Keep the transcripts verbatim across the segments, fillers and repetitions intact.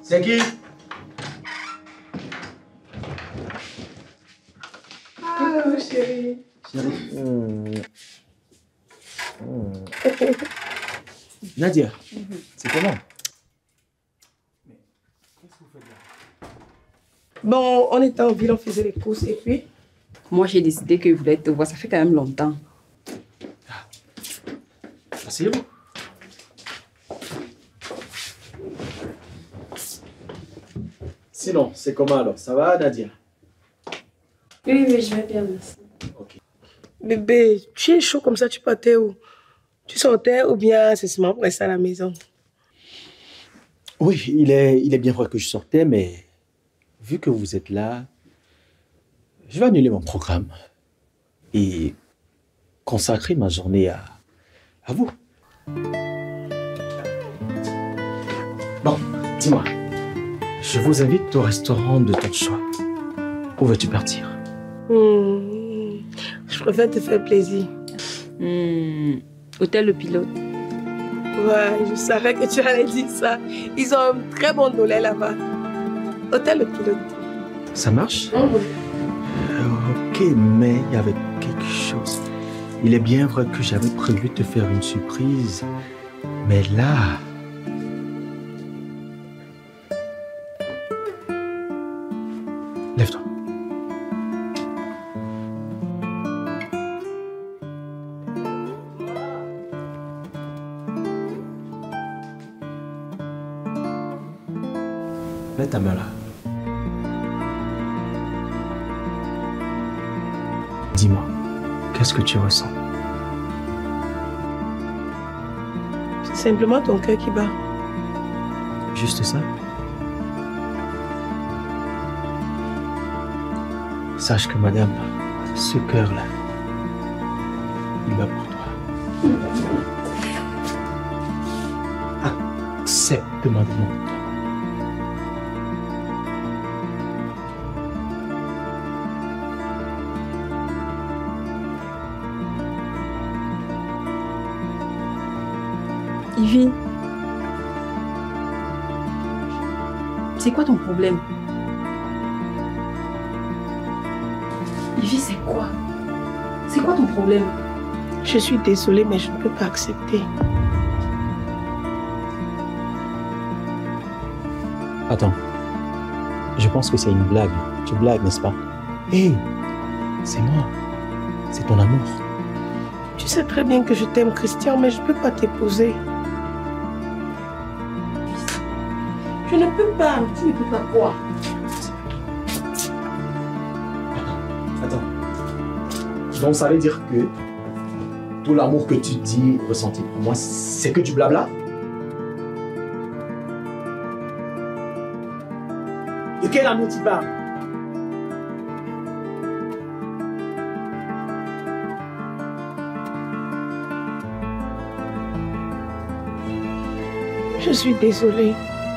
C'est qui? Ah, chérie. Chérie. Mmh. Mmh. Nadia, mm-hmm. C'est comment? Mais qu'est-ce que vous faites là? Bon, on était en ville, on faisait les courses et puis... Moi, j'ai décidé que je voulais te voir. Ça fait quand même longtemps. Ah. Asseyez-vous. Sinon, c'est comment alors? Ça va, Nadia? Oui, oui, je vais bien, merci. Ok. Bébé, tu es chaud comme ça, tu partais où? Tu sortais ou bien c'est seulement pour rester à la maison? Oui, il est, il est bien vrai que je sortais, mais vu que vous êtes là, je vais annuler mon programme et consacrer ma journée à, à vous. Bon, dis-moi, je vous invite au restaurant de ton choix. Où veux-tu partir? Mmh, je préfère te faire plaisir. Mmh, hôtel Le Pilote. Ouais, je savais que tu allais dire ça. Ils ont un très bon dollar là-bas. Hôtel Le Pilote. Ça marche? Mmh. euh, Ok, mais il y avait quelque chose. Il est bien vrai que j'avais prévu de te faire une surprise, mais là... Lève-toi. Mets ta main là. Dis-moi, qu'est-ce que tu ressens? C'est simplement ton cœur qui bat. Juste ça? Sache que madame, ce cœur-là, il va pour toi. Accepte ma demande. Ivy, c'est quoi ton problème? Ivy, c'est quoi? C'est quoi ton problème? Je suis désolée, mais je ne peux pas accepter. Attends, je pense que c'est une blague. Tu blagues, n'est-ce pas? Hé, hey, c'est moi. C'est ton amour. Tu sais très bien que je t'aime, Christian, mais je ne peux pas t'épouser. Je ne peux pas. Tu ne peux pas quoi? Attends. Donc ça veut dire que tout l'amour que tu dis ressentir pour moi, c'est que du blabla? De quel amour tu parles? Je suis désolée.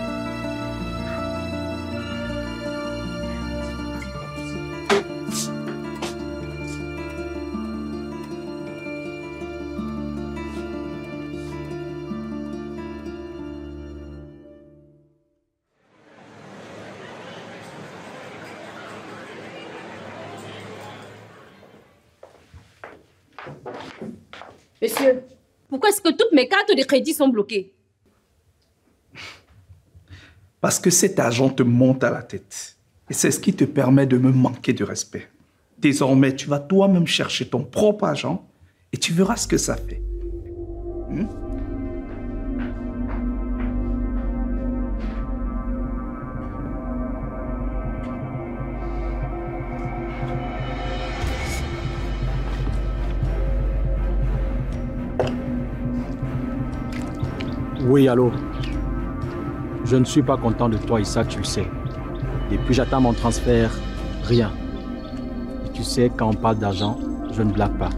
Monsieur, pourquoi est-ce que toutes mes cartes de crédit sont bloquées? Parce que cet argent te monte à la tête. Et c'est ce qui te permet de me manquer de respect. Désormais, tu vas toi-même chercher ton propre argent et tu verras ce que ça fait. Hmm? Oui, allô. Je ne suis pas content de toi et ça, tu le sais. Depuis j'attends mon transfert, rien. Et tu sais, quand on parle d'argent, je ne blague pas.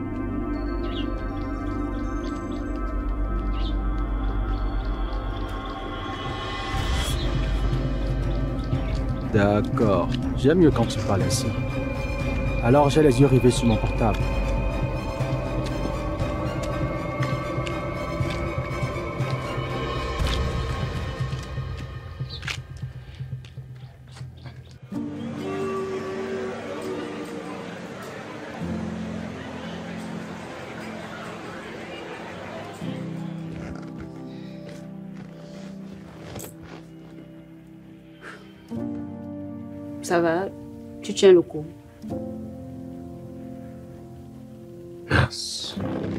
D'accord. J'aime mieux quand tu parles ainsi. Alors j'ai les yeux rivés sur mon portable. Ça va, tu tiens le coup. Mince.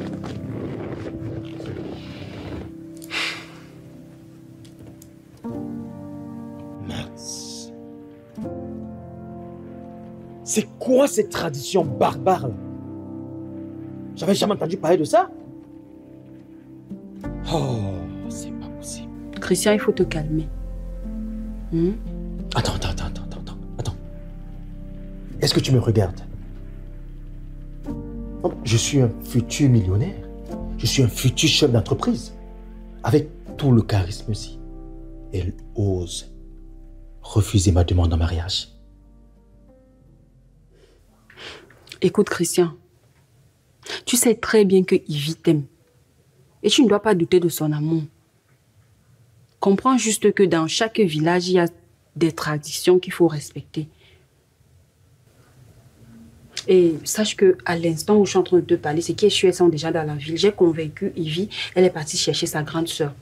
Mince. C'est quoi cette tradition barbare là? J'avais jamais entendu parler de ça. Oh, c'est pas possible. Christian, il faut te calmer. Hmm? Attends, attends, attends, attends, attends, attends. Est-ce que tu me regardes? Je suis un futur millionnaire. Je suis un futur chef d'entreprise. Avec tout le charisme aussi. Elle ose refuser ma demande en mariage. Écoute, Christian. Tu sais très bien que Ivy t'aime. Et tu ne dois pas douter de son amour. Comprends juste que dans chaque village, il y a des traditions qu'il faut respecter. Et sache qu'à l'instant où je suis en train de te parler, c'est qui est sûr, elles sont déjà dans la ville. J'ai convaincu Ivy, elle est partie chercher sa grande sœur.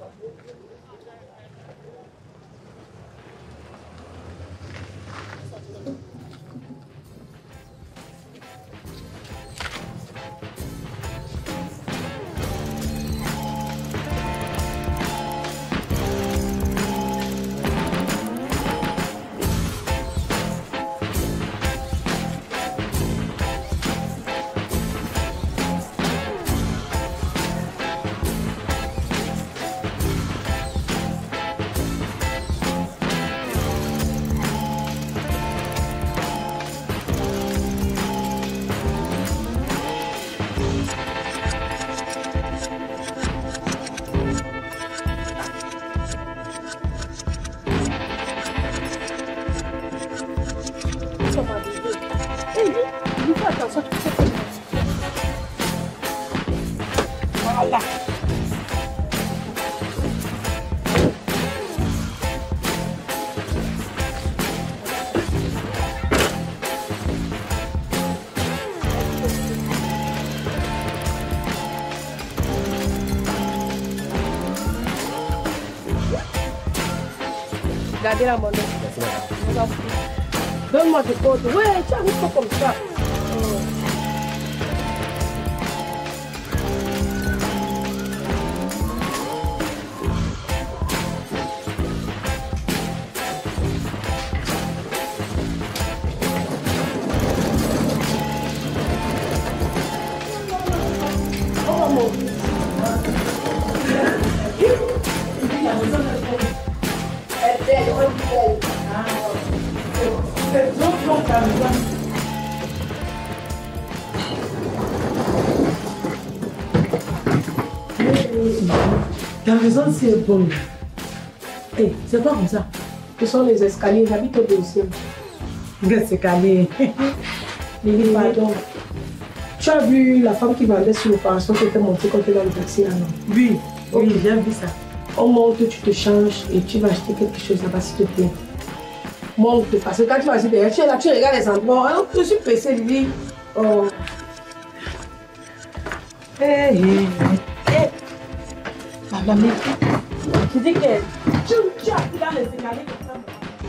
Gardez la monnaie. Donne-moi tes comptes. Ouais, tu arrives pas comme ça. Oh. Ta maison, c'est bon. Hey, c'est pas comme ça. Ce sont les escaliers, j'habite au deuxième. Les escaliers. Lily, pardon. Tu as vu la femme qui vendait sur le parançon qui était montée quand tu es dans le taxi là, non? Oui, okay. Oui, j'ai vu ça. On monte, tu te changes et tu vas acheter quelque chose là-bas, s'il te plaît. Monte, parce que quand tu vas assis derrière, tu es là, tu regardes les endroits. Alors, je suis pressée, Lily. Oh. Hé, hé, hé. Madame, tu dis que tu as pris dans les escaliers comme ça.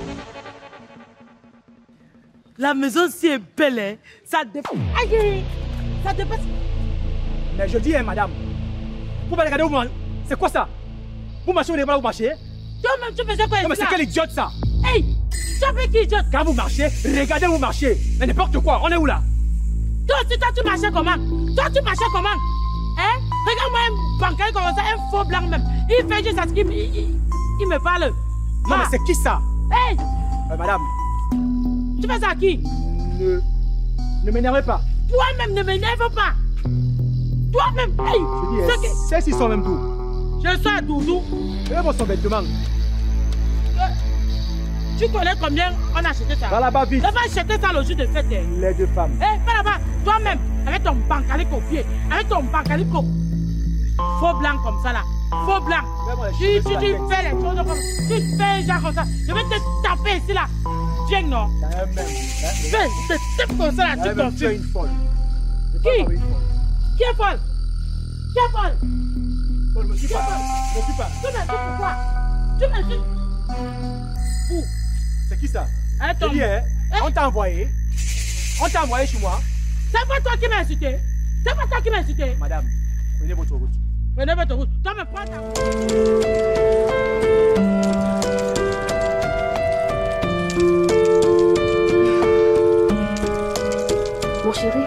La maison, si est belle, hein? Ça dépasse. Aïe! Ça dépasse. Mais je dis, hein, madame, vous m'avez regardé où, c'est quoi ça? Vous marchez ou vous marchez? Toi-même, tu faisais quoi? Non, mais c'est quel idiote ça? Hey! Tu as fait qui idiote? Quand vous marchez, regardez où vous marchez. Mais n'importe quoi, on est où là? Toi aussi, toi, tu marchais comment? Toi, tu marchais comment? Hein? Regarde-moi un bancaire comme ça, un faux blanc même. Il fait juste à ce qu'il il, il, il me parle. Non, ah. Mais c'est qui ça? Hey! Euh, madame. Tu fais ça à qui? Ne, ne m'énervez pas. Toi-même, ne m'énerve pas. Toi-même, hey! Je dis, eh, celles-ci sont même d'où? Je suis à Doudou. Et vos sont vêtements. Tu connais combien on a acheté ça? Va là-bas vite. On va acheter ça le jour de fête. Les deux femmes. Eh, hey, va là-bas, toi-même, avec ton bancalique au pied, avec ton bancalique au... Faux blanc comme ça là. Faux blanc. Tu, tu, tu fais les choses comme... Tu fais un genre comme ça. Je vais te taper ici là. Viens, non? Viens, je te tape comme ça là, tu t'en fais. Qui? Qui est folle? Qui est folle? Je ne me suis pas. Je ne me suis pas. Tu m'insultes pourquoi? Tu m'insultes. Où? C'est qui ça? Attends. Dis, hein, on t'a envoyé. On t'a envoyé chez moi. C'est pas toi qui m'as insulté. C'est pas toi qui m'as insulté. Madame, prenez votre route. Prenez votre route. Toi, me prends ta route. Mon chéri,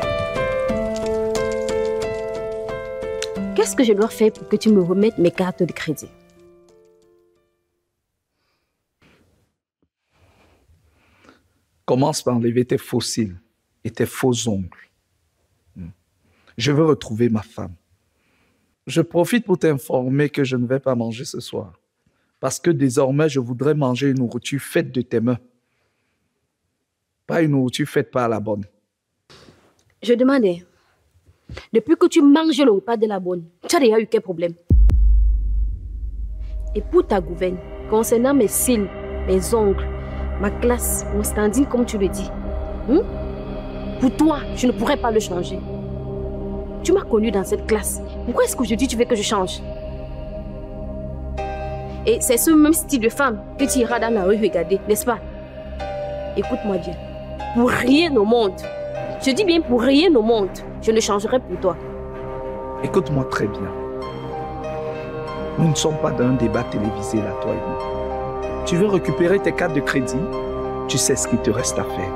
qu'est-ce que je dois faire pour que tu me remettes mes cartes de crédit? Commence par enlever tes faux cils et tes faux ongles. Je veux retrouver ma femme. Je profite pour t'informer que je ne vais pas manger ce soir. Parce que désormais, je voudrais manger une nourriture faite de tes mains. Pas une nourriture faite par la bonne. Je demandais, depuis que tu manges le repas de la bonne, tu as déjà eu quel problème? Et pour ta gouverne, concernant mes cils, mes ongles, ma classe, mon standing, comme tu le dis, hein? Pour toi, je ne pourrais pas le changer. Tu m'as connu dans cette classe. Pourquoi est-ce qu'aujourd'hui tu veux que je change? Et c'est ce même style de femme que tu iras dans la rue regarder, n'est-ce pas? Écoute-moi bien. Pour rien au monde, je dis bien pour rien au monde, je ne changerai pour toi. Écoute-moi très bien. Nous ne sommes pas dans un débat télévisé là, toi et moi. Tu veux récupérer tes cartes de crédit? Tu sais ce qu'il te reste à faire.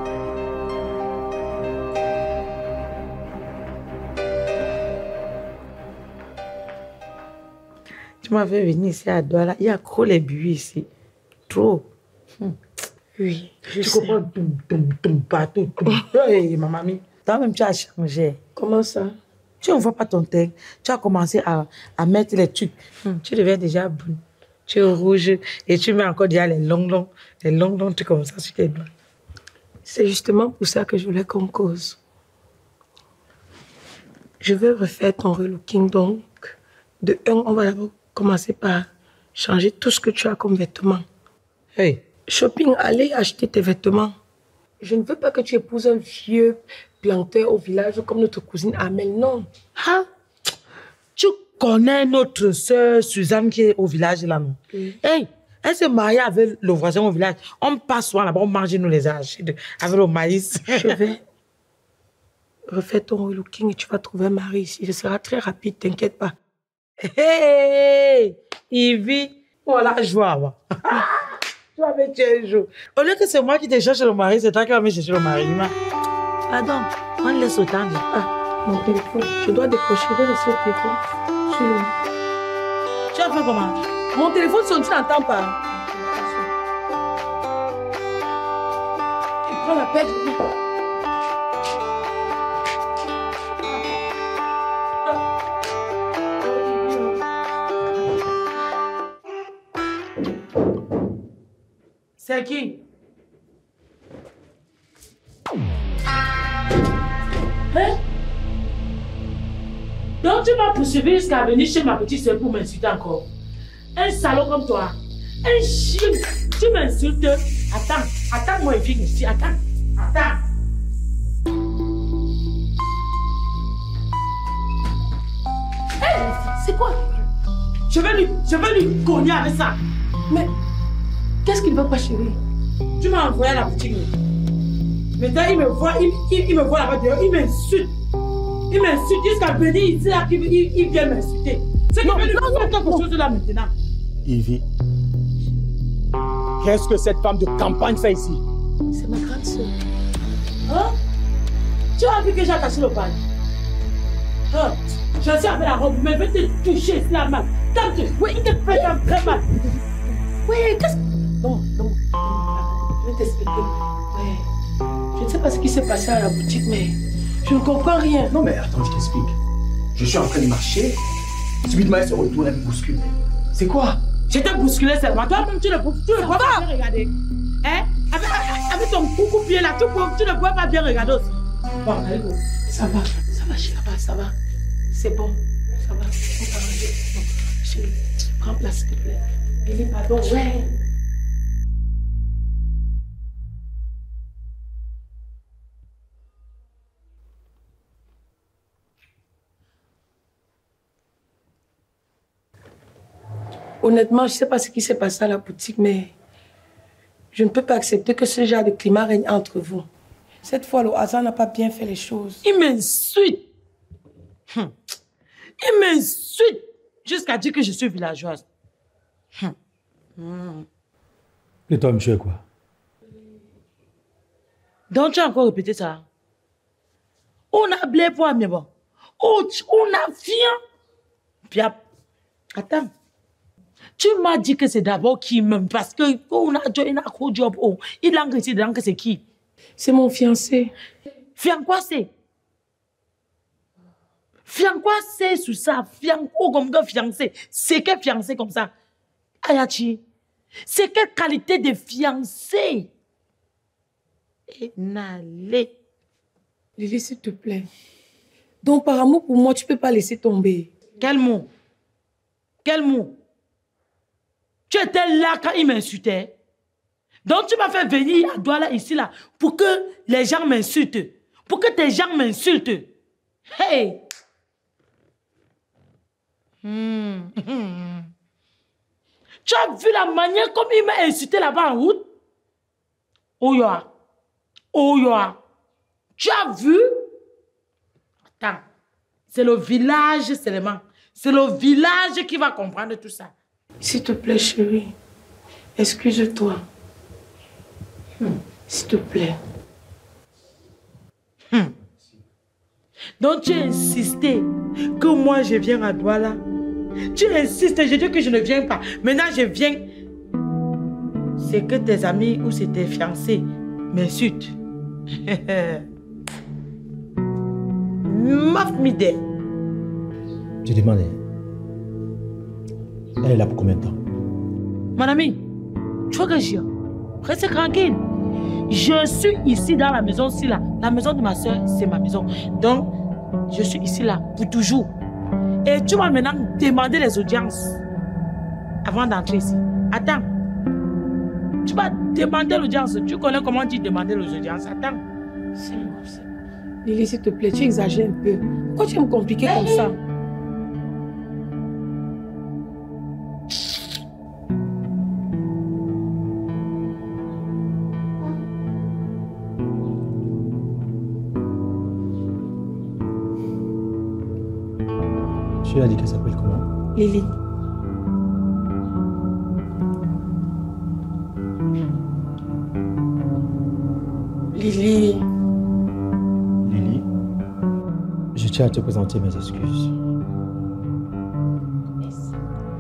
Tu m'avais venu ici à Douala, il y a trop les buis ici. Trop. Hum. Oui, je tu sais. comprends tout, tout, tout, partout, tout. Hey, ma mamie, toi-même tu as changé. Comment ça? Tu ne vois pas ton teint. Tu as commencé à, à mettre les trucs. Hum. Tu deviens déjà brune. Tu es rouge et tu mets encore déjà les longs, longs, les longs, longs trucs comme ça sur tes doigts. C'est justement pour ça que je voulais qu'on cause. Je veux refaire ton relooking, donc de un, on va d'abord commencer par changer tout ce que tu as comme vêtements. Hey. Shopping, allez acheter tes vêtements. Je ne veux pas que tu épouses un vieux planteur au village comme notre cousine Amel, non. Hein? Tu connais notre soeur Suzanne qui est au village là, non? Oui. Hey, elle s'est mariée avec le voisin au village. On passe souvent là-bas, on mange nous les âges avec le maïs. Je vais refaire ton relooking et tu vas trouver un mari ici. Ce sera très rapide, t'inquiète pas. Hey, Ivy, voilà, joie. Tu vas me tuer un jour. Au lieu que c'est moi qui te cherche le mari, c'est toi qui vas me chercher le mari. Pardon, on laisse autant. Ah, mon téléphone. Je dois décrocher, je vais laisser le téléphone. Tu as fait comment? Mon téléphone sonne, tu n'entends pas. Tu prends la pelle. C'est qui? Hein? Donc tu m'as poursuivi jusqu'à venir chez ma petite soeur pour m'insulter encore. Un salaud comme toi. Un chien. Tu m'insultes. Attends. Attends-moi, viens ici. Attends. Attends. Hey, c'est quoi? Je vais lui, je vais lui cogner avec ça. Mais qu'est-ce qu'il ne veut pas, chérie? Tu m'as envoyé à la boutique. Maintenant, il me voit, il, il, il me voit là-bas dehors, il m'insulte. Il m'insulte jusqu'à venir ici, là, il, il, il vient m'insulter. C'est qu'il veut lui faire quelque chose là maintenant. Ivy, qu'est-ce que cette femme de campagne fait ici? C'est ma grande soeur. Hein? Tu as vu que j'ai attaché le pan? Hein? Je sais avec la robe, mais je vais te toucher ici la main. Oui, il te fait très mal. Oui, qu'est-ce que... Non, non, je vais t'expliquer. Ouais. Je ne sais pas ce qui s'est passé à la boutique, mais je ne comprends rien. Non, mais attends, je t'explique. Je suis en train de marcher. Subitement, elle se retourne et me bouscule. C'est quoi? Je t'ai bousculé seulement. Toi-même, tu ne peux pas bien regarder. Hein? Avec, avec ton coucou pied là, tu, tu ne peux pas bien regarder aussi. Bon, allez, go. Ça va, ça va, chérie, ça va. C'est bon, ça va. On va ranger. Bon, chérie, prends place, s'il te plaît. Billy, pardon, ouais. Honnêtement, je ne sais pas ce qui s'est passé à la boutique, mais Je ne peux pas accepter que ce genre de climat règne entre vous. Cette fois, le hasard n'a pas bien fait les choses. Il m'insulte. Hum. Il m'insulte jusqu'à dire que je suis villageoise. Hum. Hum. Et toi, monsieur, quoi? Donc, tu as encore répété ça? On a blé pour mais bon. On a viande. Bien. Attends. Tu m'as dit que c'est d'abord qui m'aime parce que on a un job. Il a engagé dedans que c'est qui? C'est mon fiancé. Fiancé quoi c'est? Fiancé quoi c'est sous ça? Fiancé comme que fiancé. C'est quel fiancé comme ça? Ayachi. C'est quelle qualité de fiancé? Et n'allez. Lily, s'il te plaît. Donc, par amour pour moi, tu ne peux pas laisser tomber. Quel mot? Quel mot? Tu étais là quand il m'insultait. Donc, tu m'as fait venir à Douala ici, là, pour que les gens m'insultent. Pour que tes gens m'insultent. Hey! Hmm. Tu as vu la manière comme il m'a insulté là-bas en route? Oh, ya. Oh, ya. Tu as vu? Attends. C'est le village seulement. C'est le village qui va comprendre tout ça. S'il te plaît, chérie. Excuse-toi. Hmm. S'il te plaît. Hmm. Donc tu as insisté que moi je viens à Douala. Tu insistes, je dis que je ne viens pas. Maintenant je viens. C'est que tes amis ou c'est tes fiancés m'insultent. Maf midé. Je demande. Elle est là pour combien de temps? Mon ami, tu vois que je reste tranquille. Je suis ici dans la maison, ici là. La maison de ma soeur, c'est ma maison. Donc, je suis ici là pour toujours. Et tu vas maintenant demander les audiences avant d'entrer ici. Attends. Tu vas demander l'audience. Tu connais comment tu demander les audiences. Attends. C'est bon, c'est bon. Lily, s'il te plaît, tu exagères un peu. Pourquoi tu vas me compliquer comme ça? Tu as dit qu'elle s'appelle comment? Lily. Lily. Lily, je tiens à te présenter mes excuses. Merci.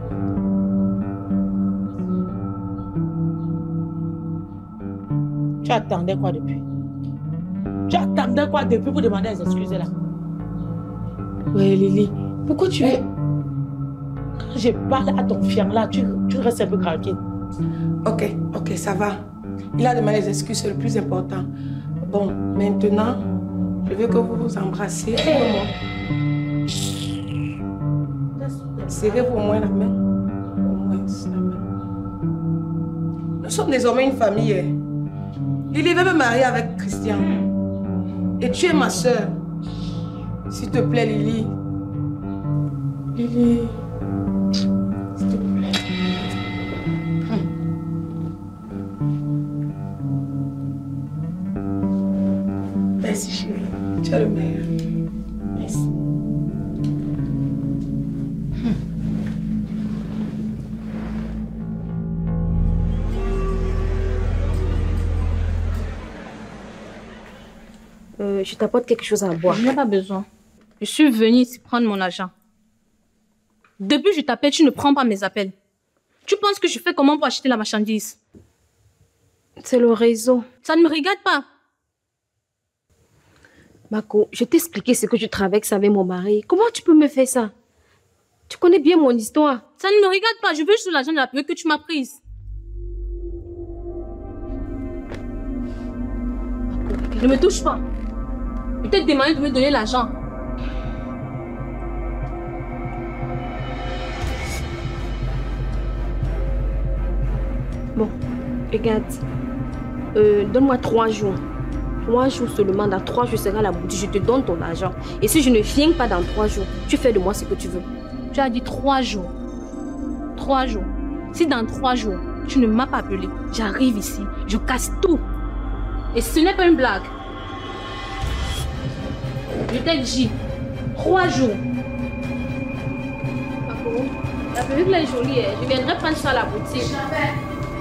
Tu attendais quoi depuis? Tu attendais quoi depuis pour demander les excuses là? Ouais, Lily. Pourquoi tu es... Quand je parle à ton fiancé là, tu, tu restes un peu tranquille. Ok, ok, ça va. Il a demandé les excuses, c'est le plus important. Bon, maintenant, je veux que vous vous embrassiez. Serrez-vous au moins la main. Au moins la main. Nous sommes désormais une famille. Lily veut me marier avec Christian. Et tu es ma soeur. S'il te plaît, Lily. Lily. S'il te plaît. Merci, chérie. Tu es le meilleur. Merci. Euh, je t'apporte quelque chose à boire. Je n'ai pas besoin. Je suis venue ici prendre mon argent. Depuis que je t'appelle, tu ne prends pas mes appels. Tu penses que je fais comment pour acheter la marchandise? C'est le réseau. Ça ne me regarde pas. Mako, je t'ai expliqué ce que tu traverses avec mon mari. Comment tu peux me faire ça? Tu connais bien mon histoire. Ça ne me regarde pas. Je veux juste l'argent de la période que tu m'as prise. Mako, ne me touche pas. Je t'ai demandé de me donner l'argent. Bon, regarde. Euh, donne-moi trois jours. Trois jours seulement. Dans trois jours, je serai à la boutique. Je te donne ton argent. Et si je ne viens pas dans trois jours, tu fais de moi ce que tu veux. Tu as dit trois jours. Trois jours. Si dans trois jours, Tu ne m'as pas appelé. J'arrive ici, je casse tout. Et ce n'est pas une blague. Je t'ai dit, trois jours. Papa, la pellicule est jolie. Hein. Je viendrai prendre ça à la boutique. Jamais.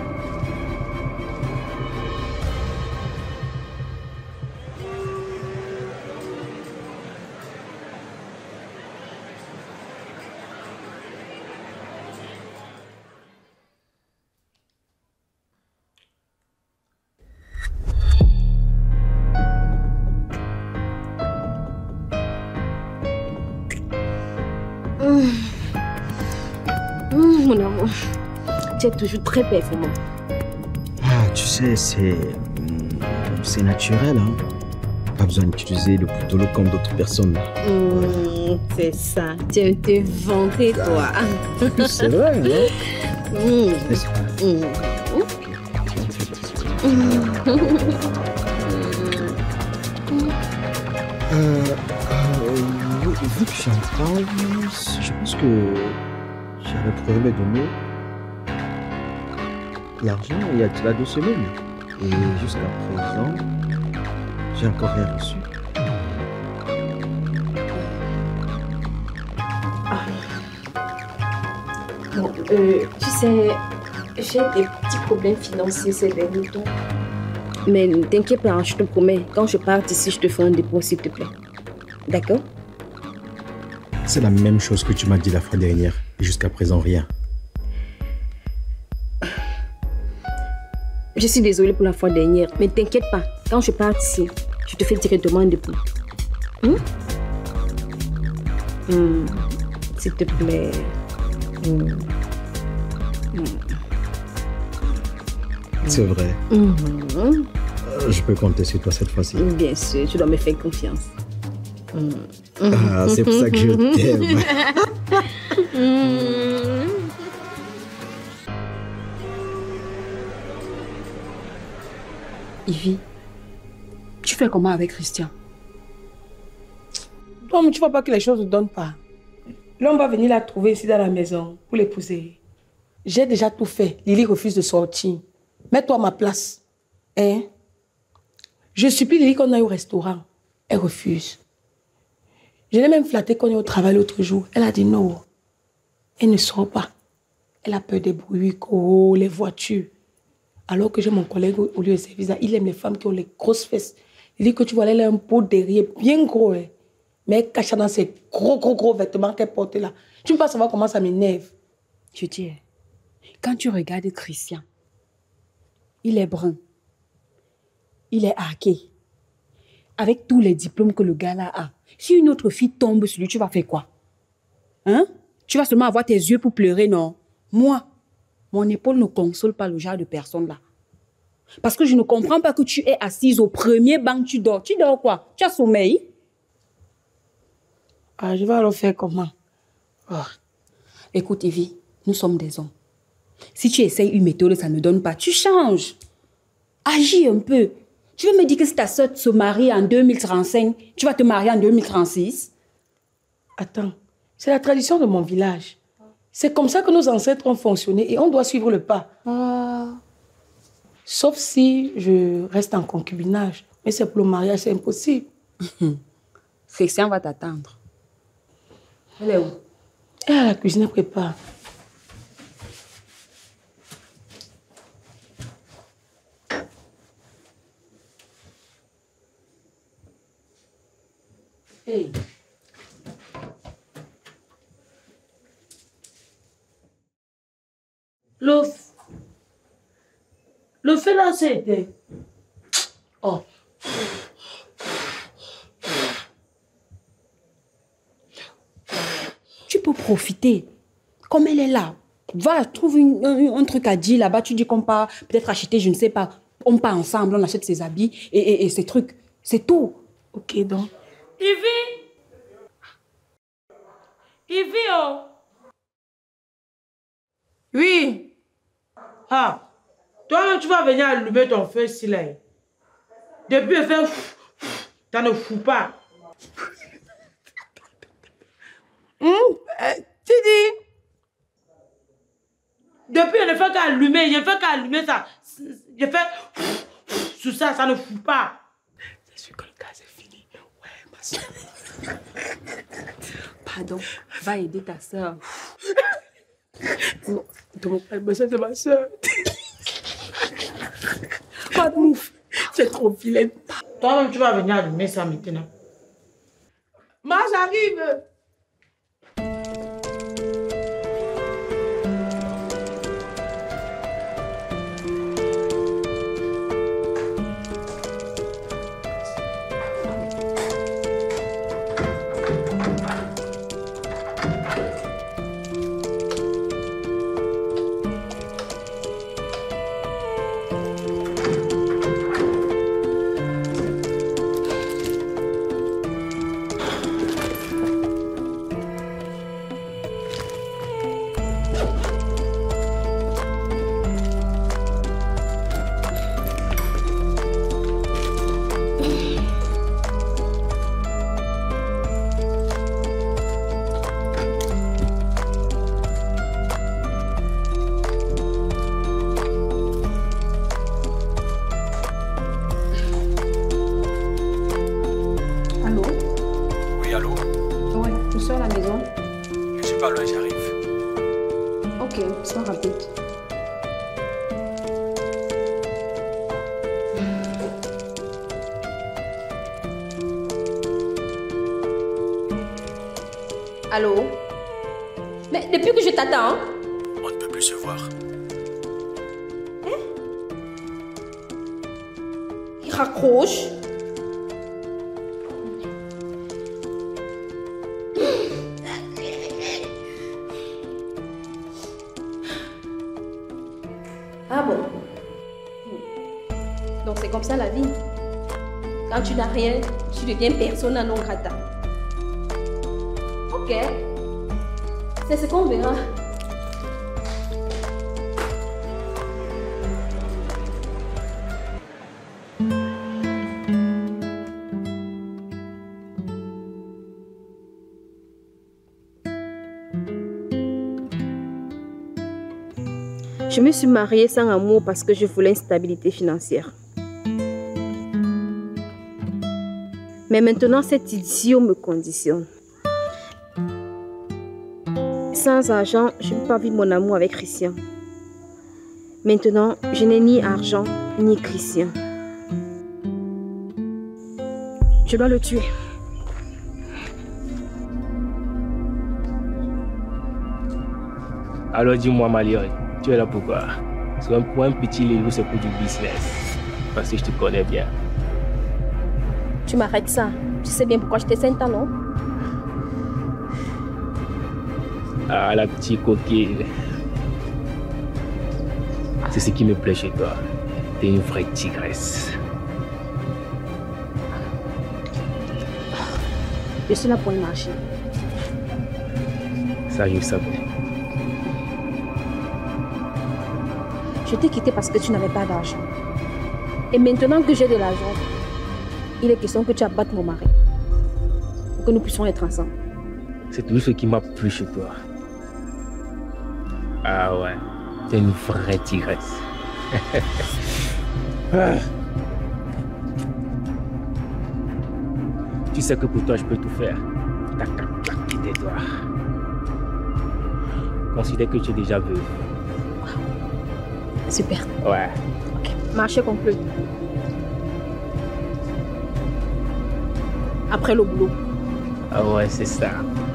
Mon amour, tu es toujours très performant. Ah, tu sais, c'est... c'est naturel, hein. Pas besoin d'utiliser le couteau comme d'autres personnes. Mmh, c'est ça, tu es te vanter, toi. C'est vrai, hein. Mmh. N'est-ce pas? Mmh. Euh, euh, vu que j'en parle, je pense que j'avais prévu de donner l'argent il y a de là deux semaines. Et jusqu'à présent, j'ai encore rien reçu. Bon, euh, tu sais, j'ai des petits problèmes financiers ces derniers temps. Mais ne t'inquiète pas, je te promets, quand je pars d'ici, je te ferai un dépôt, s'il te plaît. D'accord? C'est la même chose que tu m'as dit la fois dernière. Et jusqu'à présent, rien. Je suis désolée pour la fois dernière, mais ne t'inquiète pas. Quand je pars d'ici, je te fais directement un dépôt. Hum? Hum, s'il te plaît. Hum. Hum. C'est vrai. Hum. Euh, je peux compter sur toi cette fois-ci. Bien sûr, tu dois me faire confiance. Hum. Ah, c'est pour ça que je t'aime. Hum. Ivy, tu fais comment avec Christian? Toi, mais tu vois pas que les choses ne donnent pas. L'homme va venir la trouver ici dans la maison pour l'épouser. J'ai déjà tout fait. Lily refuse de sortir. Mets-toi à ma place. Hein? Je supplie Lily qu'on aille au restaurant. Elle refuse. Je l'ai même flatté qu'on est au travail l'autre jour. Elle a dit non. Elle ne sort pas. Elle a peur des bruits, oh, les voitures. Alors que j'ai mon collègue au lieu de service, il aime les femmes qui ont les grosses fesses. Il dit que tu vois, elle a un pot derrière bien gros. Hein. Mais elle cache dans ces gros, gros, gros vêtements qu'elle porte là. Tu ne peux pas savoir comment ça m'énerve. Je dis, quand tu regardes Christian, il est brun. Il est hacké. Avec tous les diplômes que le gars là a. Si une autre fille tombe sur lui, tu vas faire quoi? Hein? Tu vas seulement avoir tes yeux pour pleurer, non? Moi, mon épaule ne console pas le genre de personne là. Parce que je ne comprends pas que tu es assise au premier banc, tu dors. Tu dors quoi? Tu as sommeil? Ah, je vais alors faire comment? Oh. Écoute, Evie, nous sommes des hommes. Si tu essayes une méthode, ça ne donne pas. Tu changes. Agis un peu. Tu veux me dire que si ta soeur se marie en deux mille trente-cinq, tu vas te marier en deux mille trente-six? Attends, c'est la tradition de mon village. C'est comme ça que nos ancêtres ont fonctionné et on doit suivre le pas. Ah. Sauf si je reste en concubinage. Mais c'est pour le mariage, c'est impossible. Christian va t'attendre. Elle est où? Elle est à la cuisine, elle prépare. Hey. Le, le fait là, c'était... Oh. Tu peux profiter. Comme elle est là. Va, trouve une, un, un truc à dire là-bas. Tu dis qu'on part peut-être acheter, je ne sais pas. On part ensemble, on achète ses habits et, et, et ces trucs. C'est tout. Ok, donc. Ivy! Ivy, oh! Oui! Ah! Toi, tu vas venir allumer ton feu ici, là. Depuis, elle fait... T'en ne fous pas. Hum? Euh, tu dis... Depuis, elle ne fait qu'allumer, je fais qu'allumer ça. Je fais sur ça, ça ne fout pas. C'est sûr que le gaz est fini. Ouais, ma soeur. Pardon, va aider ta soeur. Non, donc elle me c'est ma soeur. Pas de mouf, c'est trop vilaine. Toi-même, tu vas venir allumer ça maintenant. Ma, j'arrive. Allô? Mais depuis que je t'attends... On ne peut plus se voir. Hein? Il raccroche. Ah bon? Donc c'est comme ça la vie. Quand tu n'as rien, tu deviens persona non grata. Ok, c'est ce qu'on verra. Je me suis mariée sans amour parce que je voulais une stabilité financière. Mais maintenant, cet idiot me conditionne. Sans argent, je ne peux pas vivre mon amour avec Christian. Maintenant, je n'ai ni argent, ni Christian. Je dois le tuer. Alors dis-moi, Maliori, tu es là pourquoi? C'est un point petit Lilou, c'est pour du business. Parce que je te connais bien. Tu m'arrêtes ça. Tu sais bien pourquoi je t'ai cinq ans, non? Ah, la petite coquine. C'est ce qui me plaît chez toi. T'es une vraie tigresse. Je suis là pour le marché. Ça, je savais. Je t'ai quitté parce que tu n'avais pas d'argent. Et maintenant que j'ai de l'argent, il est question que tu abattes mon mari. Pour que nous puissions être ensemble. C'est tout ce qui m'a plu chez toi. Ah ouais, t'es une vraie tigresse. Ah. Tu sais que pour toi, je peux tout faire. T'as qu'à claquer tes doigts. Considère que tu es déjà veuve. Super. Ouais. Ok, marché conclu. Après le boulot. Ah ouais, c'est ça.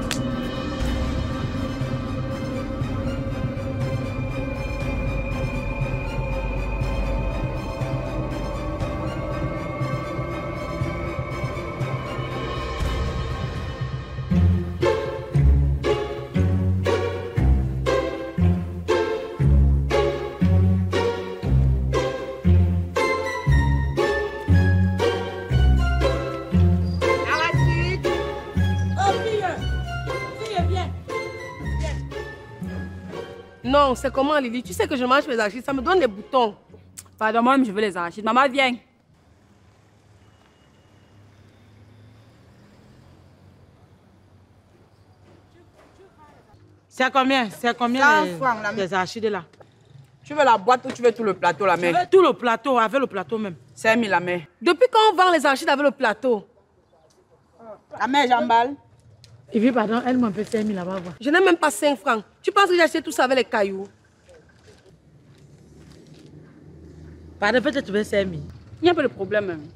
Non, c'est comment, Lily? Tu sais que je mange mes arachides, ça me donne des boutons. Pardon, moi-même, je veux les arachides. Maman, viens. C'est combien? C'est combien les, francs, la les arachides là? Tu veux la boîte ou tu veux tout le plateau, la mère? Je veux tout le plateau, avec le plateau même. cinq mille, la mère. Depuis quand on vend les arachides avec le plateau? La mère, j'emballe. Et puis, pardon, elle m'a fait cinq mille là-bas. Je n'ai même pas cinq francs. Tu penses que j'ai acheté tout ça avec les cailloux? Pardon, peut-être tu veux cinq mille. Il n'y a pas de problème. Hein.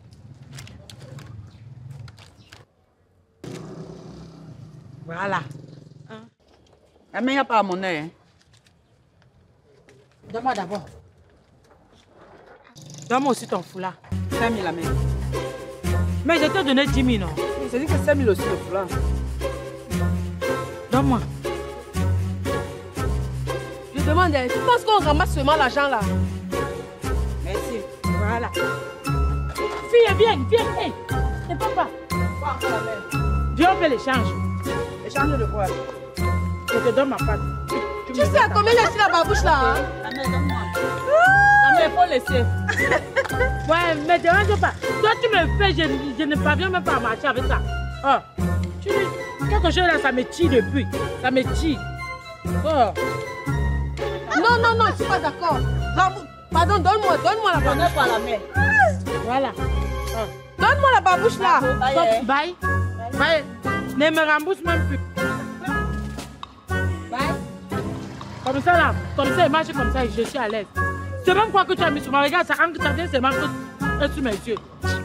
Voilà. Hein? La mère, il n'y a pas la monnaie. Hein. Donne-moi d'abord. Donne-moi aussi ton foulard. cinq mille, la mère. Mais je t'ai donné dix mille, non? C'est dit que cinq mille aussi le foulard. Donne-moi. Je demande, tu penses qu'on ramasse seulement l'argent là? Merci. Voilà. Fille, viens, viens, viens. C'est papa. Quoi encore, la mère? Viens, on fait l'échange. Échange de quoi? Je te donne ma part. Tu, tu sais à combien j'ai acheté la babouche là? Hein? La mère, donne-moi. La mère, il faut laisser. Ouais, mais dérange pas. Toi, tu me fais, je, je ne parviens même pas à marcher avec ça. Oh, tu dis, quelque chose là, ça me tire depuis. Ça me tire. Oh. Non, non, non, je ne suis pas d'accord. Pardon, donne-moi, donne-moi la babouche. Donne-moi la mère. Voilà. Oh. Donne-moi la babouche là. Bye. Bye. Bye. Ne me rembourse même plus. Bye. Comme ça là, comme ça, il marche comme ça et je suis à l'aise. C'est même quoi que tu as mis sur moi. Regarde, ça entre, ça vient, c'est marqué sur mes yeux.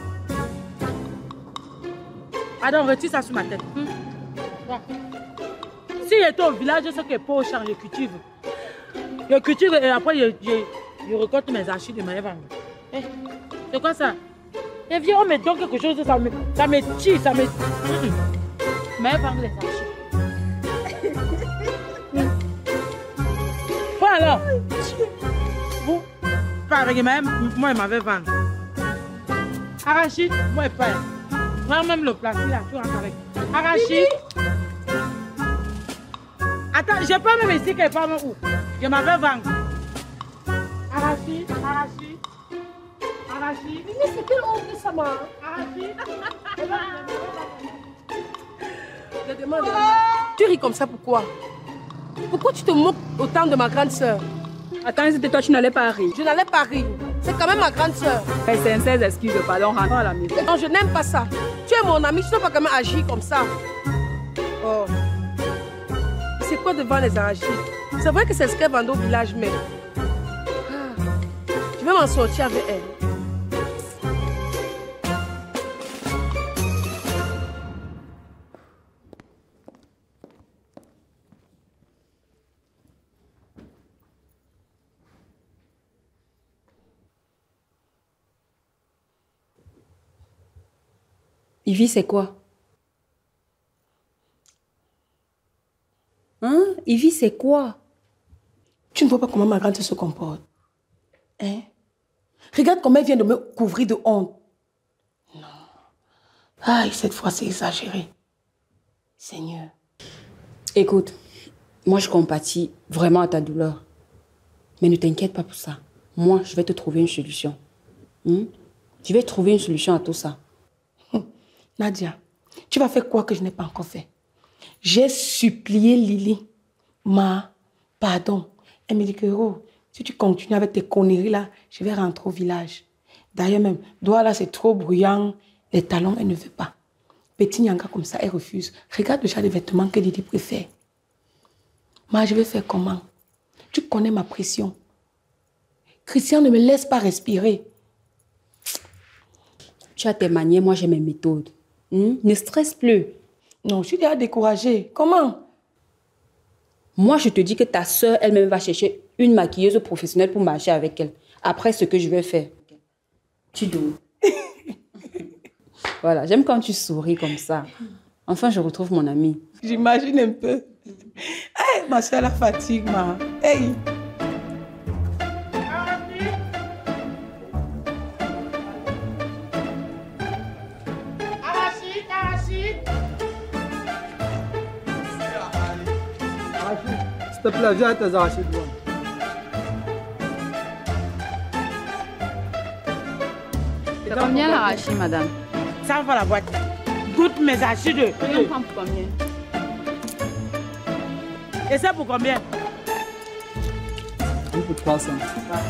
Pardon, retire ça sur ma tête. Hmm? Bon. Si j'étais au village, je sais que pour champ, je cultive. Je cultive et après, je, je, je récolte mes arachides de ma vendre. Eh, c'est quoi ça? Et viens, on me donne quelque chose, ça me, ça me tire, ça me... Mais vendre les arachides. Quoi alors? Vous, pas avec même, moi, il m'avait vendu. Arachide, moi, il pas. Moi, même le plastique là, tu rentres avec. Arachide. Attends, j'ai pas même ici qu'elle parle où. Je m'avais vendu. Arachide, arachide. Arachide. Mais c'est quelle honte ça, moi? Arachide. Je demande. Tu ris comme ça pourquoi? Pourquoi tu te moques autant de ma grande sœur? Attends, c'était toi, tu n'allais pas rire. Je n'allais pas rire. C'est quand même ma grande sœur. C'est sincère excuse, pardon, rentre à la maison. Non, je n'aime pas ça. Tu es mon ami, tu ne dois pas quand même agir comme ça. Oh. C'est quoi devant les arachides? C'est vrai que c'est ce qu'elle vend au village, mais... Ah. Je vais m'en sortir avec elle. Ivy, c'est quoi? Hein? Ivy, c'est quoi? Tu ne vois pas comment ma grande se comporte. Hein? Regarde comment elle vient de me couvrir de honte. Non. Aïe, cette fois, c'est exagéré. Seigneur. Écoute, moi, je compatis vraiment à ta douleur. Mais ne t'inquiète pas pour ça. Moi, je vais te trouver une solution. Hein? Je vais trouver une solution à tout ça. Nadia, tu vas faire quoi que je n'ai pas encore fait? J'ai supplié Lily. Ma, pardon. Elle me dit que, oh, si tu continues avec tes conneries là, je vais rentrer au village. D'ailleurs même, doigt là, c'est trop bruyant. Les talons, elle ne veut pas. Petit Nyanga comme ça, elle refuse. Regarde déjà les vêtements que Lily préfère. Ma, je vais faire comment? Tu connais ma pression. Christian ne me laisse pas respirer. Tu as tes manières, moi j'ai mes méthodes. Hmm? Ne stresse plus. Non, je suis déjà découragée. Comment? Moi, je te dis que ta soeur elle-même va chercher une maquilleuse professionnelle pour marcher avec elle. Après ce que je vais faire. Tu dois. Voilà, j'aime quand tu souris comme ça. Enfin, je retrouve mon amie. J'imagine un peu. Hey, ma soeur, la fatigue, ma. Hey. S'il te plaît, viens tes arachides. C'est combien l'arachide, madame? Ça va la boîte. Goûte mes arachides. On prend pour combien? Et ça pour combien? Un pour trois cents.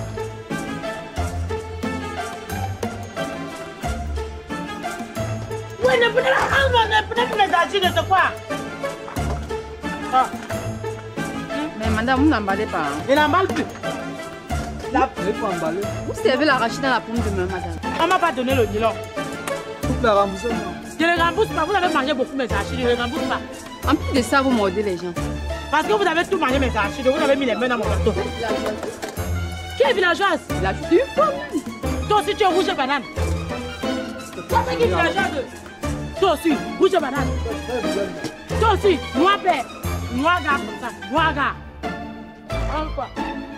Ouais, ne prenez pas, ne prenez pas mes archives, c'est quoi? Ah. Mais madame, vous n'emballez pas. Hein? Il n'emballe plus. La... Il faut emballer. Vous savez l'arracher dans la pomme demain, madame. On ne m'a pas donné le nylon. Vous pouvez rembourser, moi. Je ne le rembourse pas. Vous avez mangé beaucoup mes archives, je ne le rembourse pas. En plus de ça, vous mordez les gens. Parce que vous avez tout mangé mes archives, vous avez mis les mains dans mon gâteau. Qui est villageoise? La fille femme. Toi aussi, tu es rouge et banane. Toi aussi, qui est villageoise? Toi aussi, rouge et banane. Toi aussi, noir père. Noir gars comme ça, noir gars. Encore.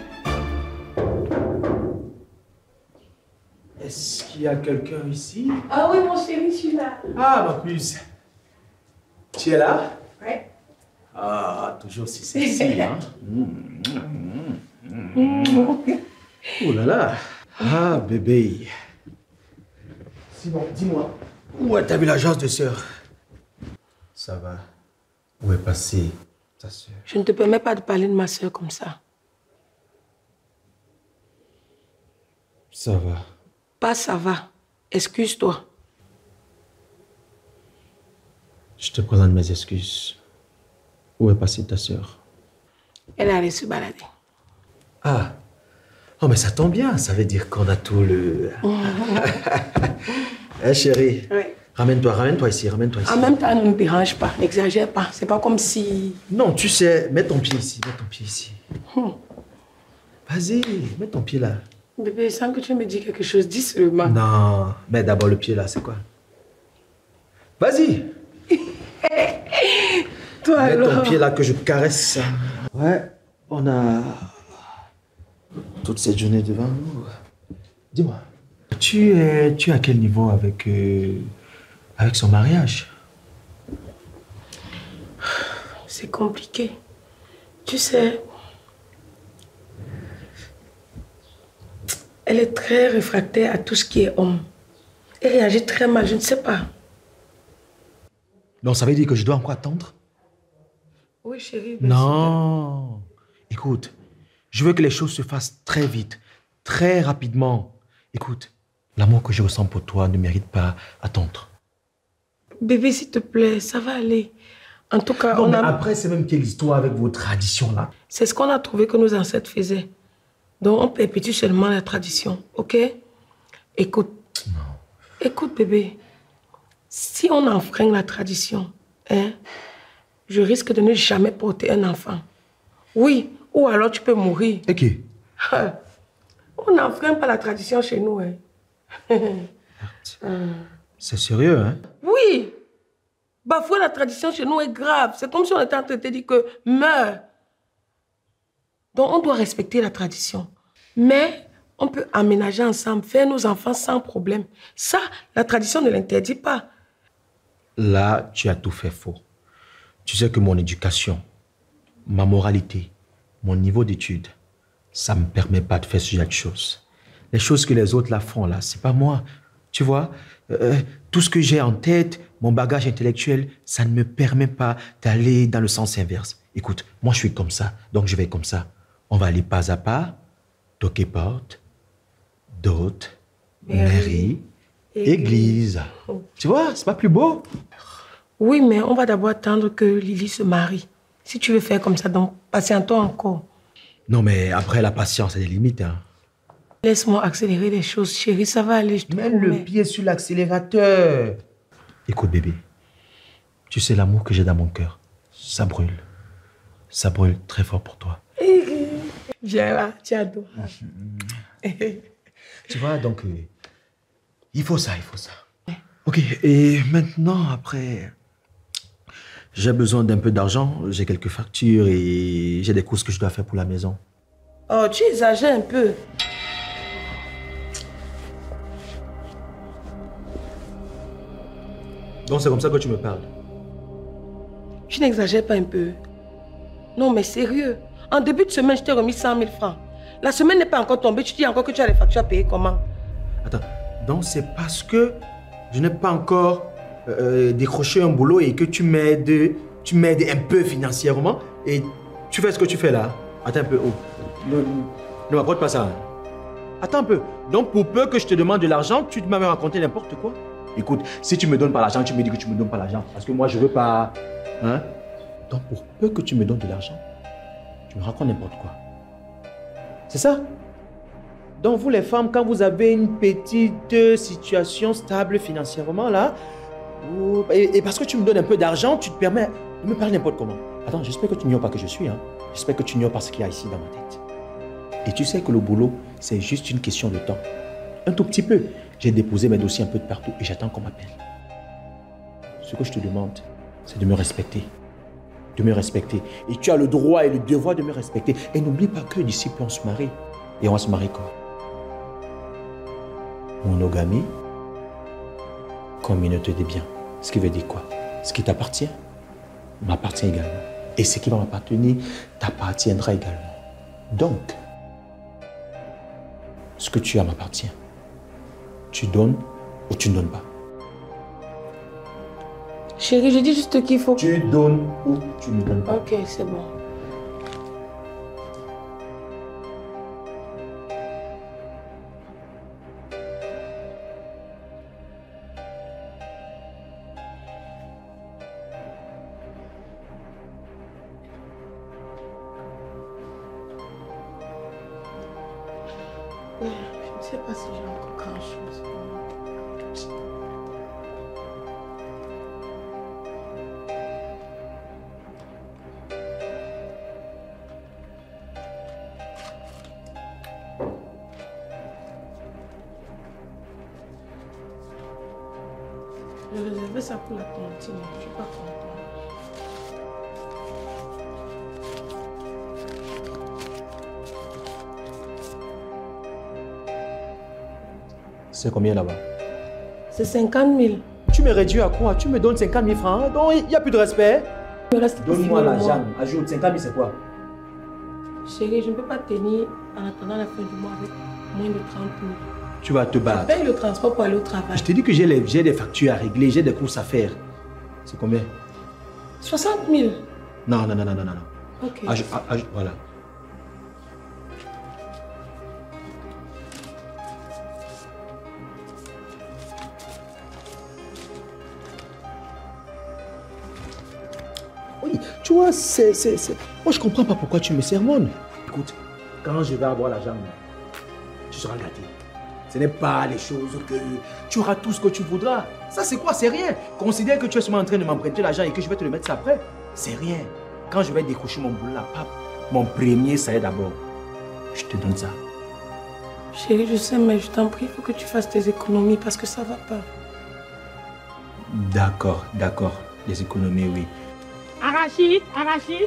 Est-ce qu'il y a quelqu'un ici? Ah oui, mon chéri, je suis là. Ah, ma puce. Tu es là? Oui. Ah, toujours si sexy, hein? Mmh, mmh, mmh. Oh là là. Ah, bébé. Sinon, dis-moi, où est ta villageoise de sœur? Ça va. Où est passée ta sœur? Je ne te permets pas de parler de ma sœur comme ça. Ça va. Pas ça va. Excuse-toi. Je te présente mes excuses. Où est passée ta sœur? Elle est allée se balader. Ah. Oh, mais ça tombe bien. Ça veut dire qu'on a tout le... Hé, hey, chérie. Oui. Ramène-toi, ramène-toi ici, ramène-toi ici. En même temps, ne me dérange pas. N'exagère pas. C'est pas comme si... Non, tu sais, mets ton pied ici, mets ton pied ici. Hmm. Vas-y, mets ton pied là. Bébé, sans que tu me dises quelque chose, dis seulement. Non, mets d'abord le pied là, c'est quoi? Vas-y. Toi mets alors. ton pied là que je caresse. Ouais, on a toute cette journée devant nous. Dis-moi, tu es, tu es à quel niveau avec, euh, avec son mariage? C'est compliqué. Tu sais, elle est très réfractaire à tout ce qui est homme. Elle réagit très mal, je ne sais pas. Donc ça veut dire que je dois encore attendre? Oui, chérie. Non. Écoute, je veux que les choses se fassent très vite, très rapidement. Écoute, l'amour que je ressens pour toi ne mérite pas attendre. Bébé, s'il te plaît, ça va aller. En tout cas, non, on mais a... Après, c'est même quelle histoire avec vos traditions là? C'est ce qu'on a trouvé que nos ancêtres faisaient. Donc, on perpétue seulement la tradition, ok? Écoute. Non. Écoute, bébé. Si on enfreint la tradition, hein, je risque de ne jamais porter un enfant. Oui, ou alors tu peux mourir. Ok. On n'enfreint pas la tradition chez nous, hein. C'est sérieux, hein? Oui. Bafouer la tradition chez nous est grave. C'est comme si on était en train de te dire que meurs. Donc, on doit respecter la tradition. Mais on peut aménager ensemble, faire nos enfants sans problème. Ça, la tradition ne l'interdit pas. Là, tu as tout fait faux. Tu sais que mon éducation, ma moralité, mon niveau d'études, ça ne me permet pas de faire ce genre de choses. Les choses que les autres là font, là, c'est pas moi. Tu vois, euh, tout ce que j'ai en tête, mon bagage intellectuel, ça ne me permet pas d'aller dans le sens inverse. Écoute, moi, je suis comme ça, donc je vais comme ça. On va aller pas à pas, toquer porte, d'autres, mairie, église. Tu vois, c'est pas plus beau? Oui, mais on va d'abord attendre que Lily se marie. Si tu veux faire comme ça, donc patiente-toi encore. Non, mais après, la patience a des limites, hein. Laisse-moi accélérer les choses, chérie, ça va aller. Je te Mets le pied sur l'accélérateur. Écoute, bébé, tu sais l'amour que j'ai dans mon cœur, ça brûle. Ça brûle très fort pour toi. Viens là, tiens toi. Tu vois, donc, euh, il faut ça, il faut ça. Ok, et maintenant, après, j'ai besoin d'un peu d'argent, j'ai quelques factures et j'ai des courses que je dois faire pour la maison. Oh, tu exagères un peu. Donc c'est comme ça que tu me parles? Tu n'exagères pas un peu. Non, mais sérieux. En début de semaine, je t'ai remis cent mille francs. La semaine n'est pas encore tombée, tu dis encore que tu as les factures à payer comment? Attends, donc c'est parce que je n'ai pas encore euh, décroché un boulot et que tu m'aides, tu m'aides un peu financièrement et tu fais ce que tu fais là. Attends un peu. Oh. Le, Ne m'apporte pas ça. Attends un peu. Donc, pour peu que je te demande de l'argent, tu m'as raconté n'importe quoi. Écoute, si tu me donnes pas l'argent, tu me dis que tu me donnes pas l'argent. Parce que moi, je veux pas... Hein? Donc, pour peu que tu me donnes de l'argent, tu me racontes n'importe quoi. C'est ça? Donc, vous les femmes, quand vous avez une petite situation stable financièrement, là, vous... et, et parce que tu me donnes un peu d'argent, tu te permets de me parler n'importe comment. Attends, j'espère que tu n'ignores pas que je suis. Hein? J'espère que tu n'ignores pas ce qu'il y a ici dans ma tête. Et tu sais que le boulot, c'est juste une question de temps. Un tout petit peu. J'ai déposé mes dossiers un peu de partout et j'attends qu'on m'appelle. Ce que je te demande, c'est de me respecter. De me respecter. Et tu as le droit et le devoir de me respecter. Et n'oublie pas que d'ici peu, on se marie. Et on va se marier quoi? Monogamie, communauté des biens. Ce qui veut dire quoi? Ce qui t'appartient m'appartient également. Et ce qui va m'appartenir t'appartiendra également. Donc, ce que tu as m'appartient. Tu donnes ou tu ne donnes pas? Chérie, je dis juste qu'il faut... Tu donnes ou tu ne donnes pas? Ok, c'est bon. Je ne sais pas si j'ai encore grand chose. Je réservais ça pour la cantine, je ne suis pas contente. C'est combien là-bas? C'est cinquante mille. Tu me réduis à quoi? Tu me donnes cinquante mille francs, donc il n'y a plus de respect. Donne-moi l'argent. Ajoute cinquante mille, c'est quoi? Chérie, je ne peux pas tenir en attendant la fin du mois avec moins de trente mille. Tu vas te battre. Je paye le transport pour aller au travail. Je te dis que j'ai des factures à régler, j'ai des courses à faire. C'est combien? soixante mille. Non, non, non, non, non, non. Ok. Aj aj voilà. Oui, tu vois, c'est... Moi, je comprends pas pourquoi tu me sermonnes. Écoute, quand je vais avoir l'argent, tu seras gâté. Ce n'est pas les choses que... Tu auras tout ce que tu voudras. Ça, c'est quoi? C'est rien. Considère que tu es seulement en train de m'emprunter l'argent et que je vais te le mettre ça après. C'est rien. Quand je vais décrocher mon boulot là, pape, mon premier salaire d'abord, je te donne ça. Chérie, je sais, mais je t'en prie, il faut que tu fasses tes économies parce que ça va pas. D'accord, d'accord. Les économies, oui. Arachide, arachide.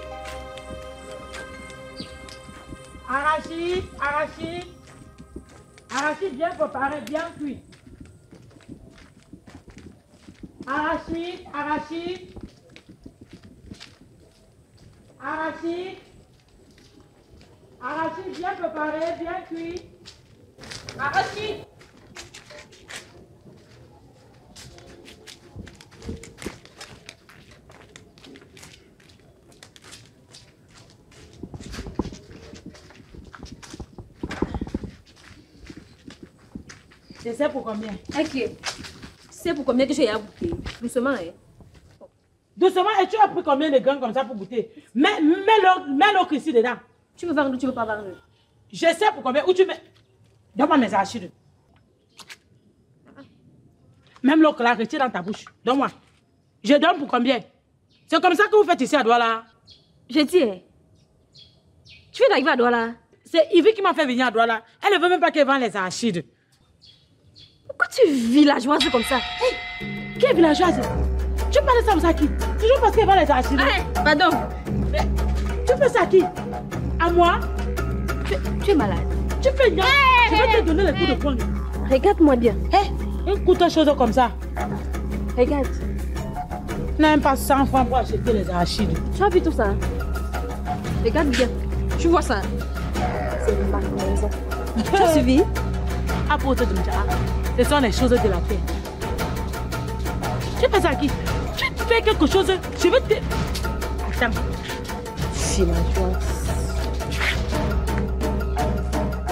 Arachide, arachide. Arachide bien préparé, bien cuit. Arachide, arachide. Arachide. Arachide bien préparé, bien cuit. Arachide. Je sais pour combien. Ok. C'est pour combien que j'ai à goûter. Doucement, hein. Doucement, et tu as pris combien de grains comme ça pour goûter? Mets, mets l'eau ici dedans. Tu veux vendre ou tu veux pas vendre? Je sais pour combien. Où tu mets? Donne-moi mes arachides. Même l'eau que là, retire dans ta bouche. Donne-moi. Je donne pour combien? C'est comme ça que vous faites ici à Douala. Je dis, hein. Tu veux d'arriver à Douala? C'est Ivy qui m'a fait venir à Douala. Elle ne veut même pas qu'elle vende les arachides. Pourquoi tu es villageoise comme ça? Hey, qui est villageoise? Tu parles de ça comme ça à qui? Toujours parce qu'elle vend les arachides. Hey, pardon. Mais, tu fais ça à qui? À moi? Tu, tu es malade. Tu fais bien. Hey, je vais hey, te donner hey, les coups de poing. Regarde-moi bien. Hey, une couteau chose comme ça. Regarde. N'aime pas cent francs pour acheter les arachides. Tu as vu tout ça? Regarde bien. Tu vois ça? C'est ma maison. Tu as suivi? Apporte de Mdjara. Ce sont les choses de la terre. Tu fais ça à qui? Tu fais quelque chose, je vais te... Attends. C'est ma joie.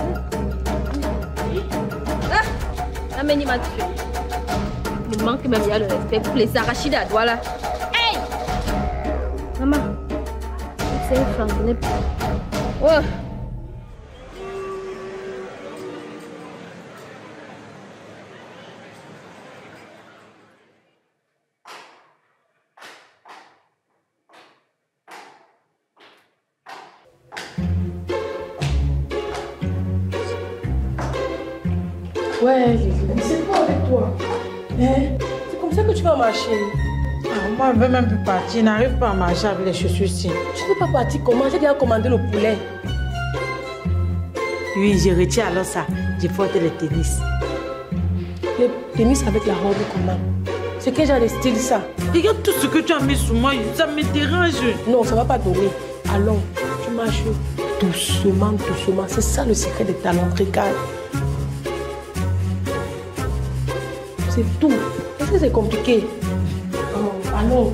Ameni m'a tué. Il me manque même, il y a le respect pour les arachides à Douala. Hey! Maman, c'est une femme, je n'ai plus. Oh! Ouais, c'est quoi avec toi? Hein? C'est comme ça que tu vas marcher? Ah, moi, je ne veux même plus partir. Je n'arrive pas à marcher avec les chaussures-ci. Tu ne veux pas partir comment? J'ai déjà commandé le poulet. Oui, je retire alors ça. J'ai porté le tennis. Le tennis avec la robe comment? C'est quel genre de style ça? Regarde tout ce que tu as mis sur moi, ça me dérange. Non, ça ne va pas donner. Allons, tu marches doucement, doucement. C'est ça le secret des talents. Regarde. C'est tout. Est-ce que c'est compliqué? Oh, allons.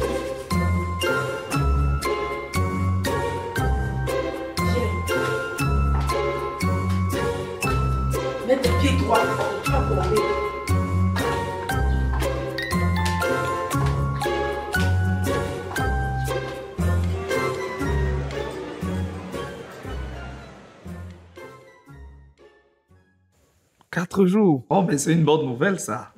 Mets tes pieds droits. Tu vas tomber. Quatre jours. Oh, mais c'est une bonne nouvelle, ça.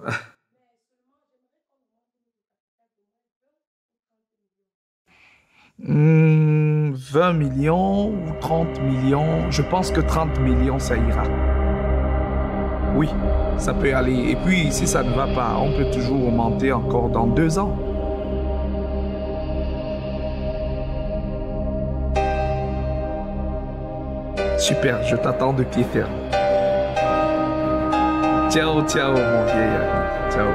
Hmm, vingt millions ou trente millions, je pense que trente millions, ça ira. Oui, ça peut aller. Et puis, si ça ne va pas, on peut toujours augmenter encore dans deux ans. Super, je t'attends de pied ferme. Ciao, ciao, mon vieil ami. Ciao.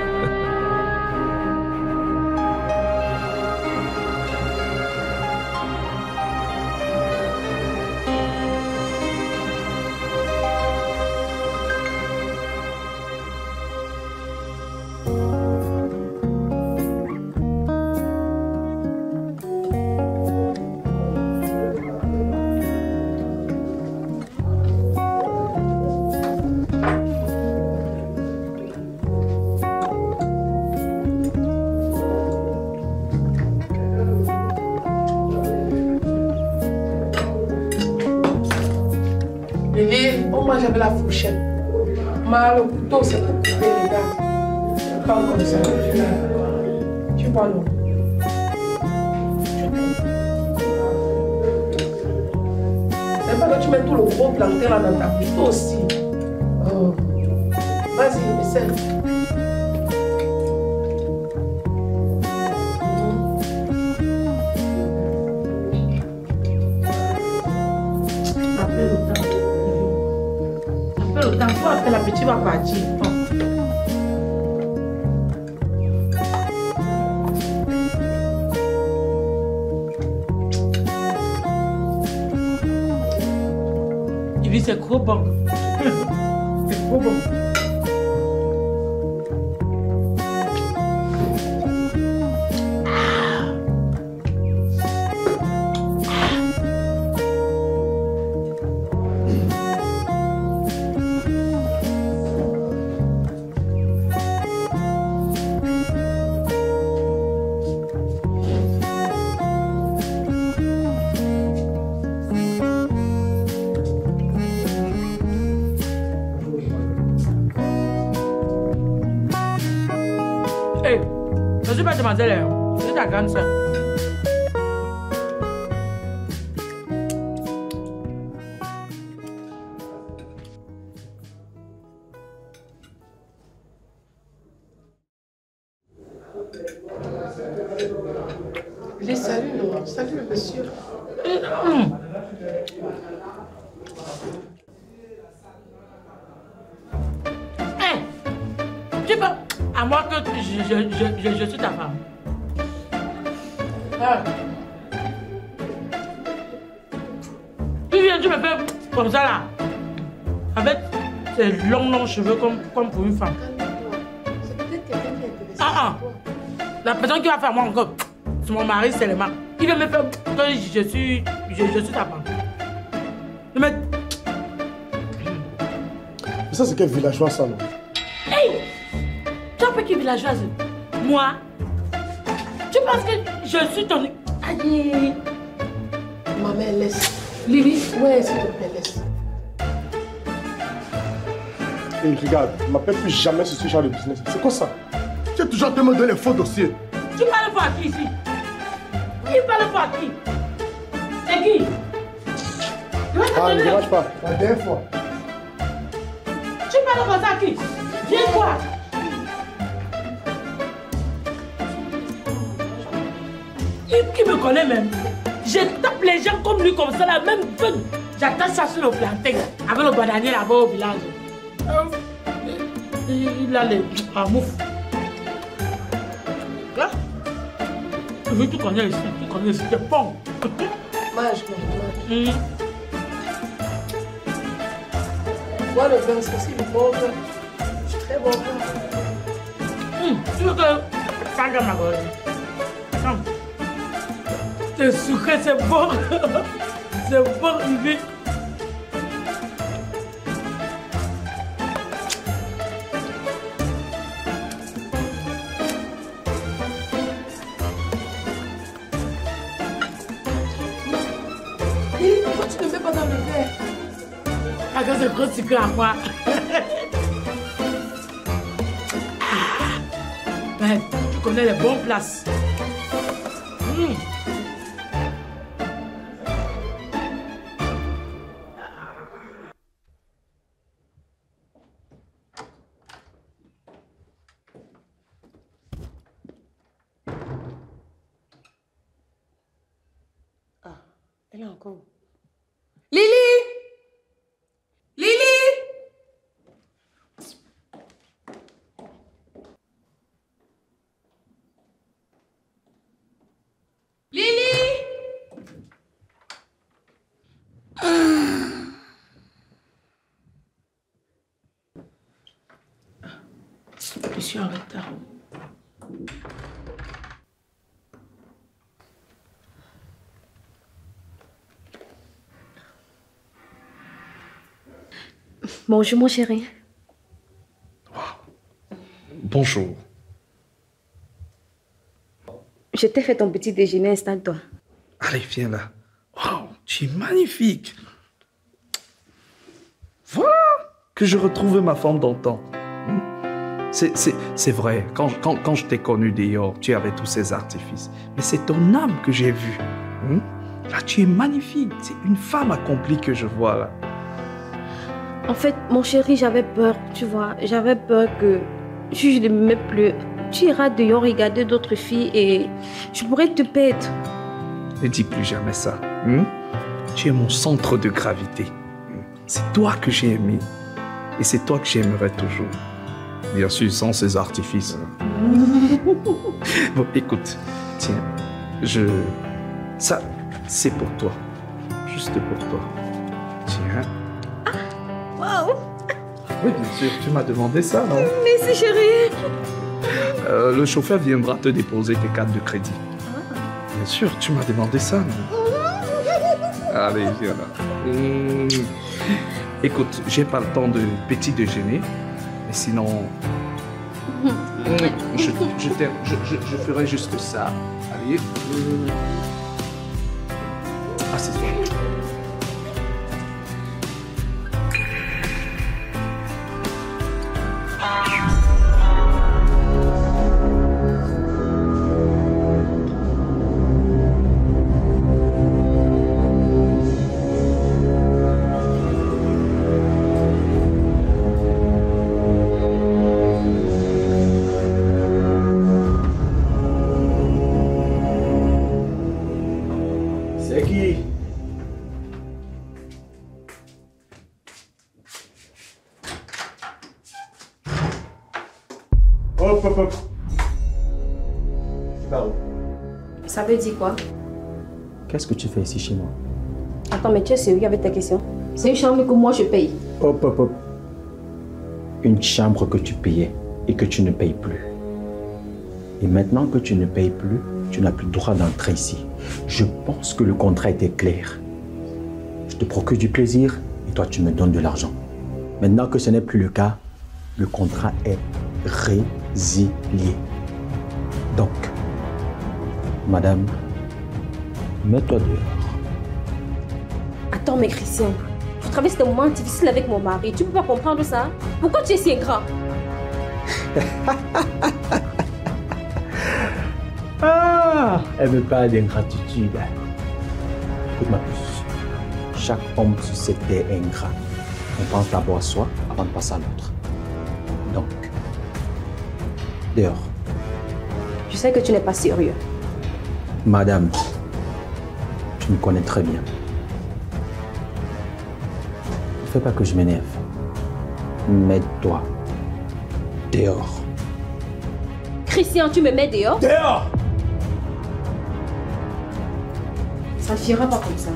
J'avais la fourchette. Mais le couteau, c'est pour couper les gars. Pas comme ça. Tu vois l'eau. C'est pas que tu mets tout le gros plantain là dans ta couteau aussi. Oh. Vas-y, essaie. Après la petite va partir. Oh. Il dit c'est trop bon. C'est trop bon. Je suis pas demoiselle, je suis ta grande soeur. Les salut, non. Salut, monsieur. Mmh. Hey, tu peux... À moi que je, je, je, je, je suis ta femme. Ah. Tu viens, tu me fais comme ça là. Avec tes longs, longs cheveux comme, comme pour une femme. C'est peut-être quelqu'un qui est intéressé. Ah ah. La personne qui va faire moi encore, c'est mon mari seulement. Il veut me faire que je suis, je, je suis ta femme. Je me... Ça, c'est quel villageois ça, non? Hey! Tu es petite villageoise. Moi? Tu penses que je suis ton... Aïe! Ma mère, laisse. Lily, ouais, s'il te plaît, laisse. Et regarde, ne m'appelle plus jamais sur ce genre de business. C'est quoi ça? Tu es toujours en train de me donner les faux dossiers. Tu parles pas à qui ici? Tu parles pas à qui? C'est qui? Ah, ne dérange pas. La dernière fois. Tu parles comme ça à qui? Viens quoi? Qui me connaît même? Je tape les gens comme lui, comme ça, la même feu. J'attends ça sur le plantain, avec le bananier là-bas au village. Il a les... Ah, mouf. Là? Oui, tu connais ici, tu connais ici, c'est bon. Mage, mage. Hum. Moi, le vin, c'est aussi le bon vin. Je suis très bon vin. Hum, tu veux que... Ça, ma gueule. Attends. C'est sucré, c'est bon. C'est bon, Ibi. Lily, pourquoi tu ne mets pas dans le verre? Ah, quand c'est gros sucré à moi. Ah. Mais tu connais les bonnes places. Hum. Elle est encore. Lily! Lily! Lily! Je suis en retard. Bonjour mon chéri. Wow. Bonjour. Je t'ai fait ton petit déjeuner, installe-toi. Allez, viens là. Wow, tu es magnifique. Voilà que je retrouve ma forme d'antan. C'est vrai, quand, quand, quand je t'ai connu dehors, tu avais tous ces artifices. Mais c'est ton âme que j'ai vue. Hmm? Là, tu es magnifique. C'est une femme accomplie que je vois là. En fait, mon chéri, j'avais peur, tu vois. J'avais peur que si je ne me mets plus, tu iras dehors regarder d'autres filles et je pourrais te perdre. Ne dis plus jamais ça. Hmm? Tu es mon centre de gravité. C'est toi que j'ai aimé. Et c'est toi que j'aimerais toujours. Bien sûr, sans ces artifices. Bon, écoute, tiens, je... Ça, c'est pour toi. Juste pour toi. Tiens. Waouh! Oui, bien sûr, tu m'as demandé ça, non? Merci, chérie. Euh, le chauffeur viendra te déposer tes cartes de crédit. Bien sûr, tu m'as demandé ça, non? Allez, viens là. Mmh. Écoute, j'ai pas le temps de petit déjeuner, mais sinon... Mmh. Je, je, je, je, je ferai juste ça. Allez. Mmh. Ah, c'est ça. Hop, hop, hop. Pardon. Ça veut dire quoi? Qu'est-ce que tu fais ici chez moi? Attends, mais tu es sérieux avec ta question? C'est une chambre que moi je paye. Hop, hop, hop. Une chambre que tu payais et que tu ne payes plus. Et maintenant que tu ne payes plus, tu n'as plus le droit d'entrer ici. Je pense que le contrat était clair. Je te procure du plaisir et toi tu me donnes de l'argent. Maintenant que ce n'est plus le cas, le contrat est résilié. Donc, madame, mets-toi dehors. Attends, mais Christian, tu traverses des moments difficiles avec mon mari. Tu peux pas comprendre ça? Pourquoi tu es si ingrat? Ah, elle me parle d'ingratitude. Écoute ma puce. Chaque homme sur cette terre est ingrat. On pense d'abord à soi avant de passer à l'autre. Donc, dehors. Je sais que tu n'es pas sérieux. Madame, tu me connais très bien. Ne fais pas que je m'énerve. Mets-toi dehors. Christian, tu me mets dehors? Dehors! Ça ne finira pas comme ça.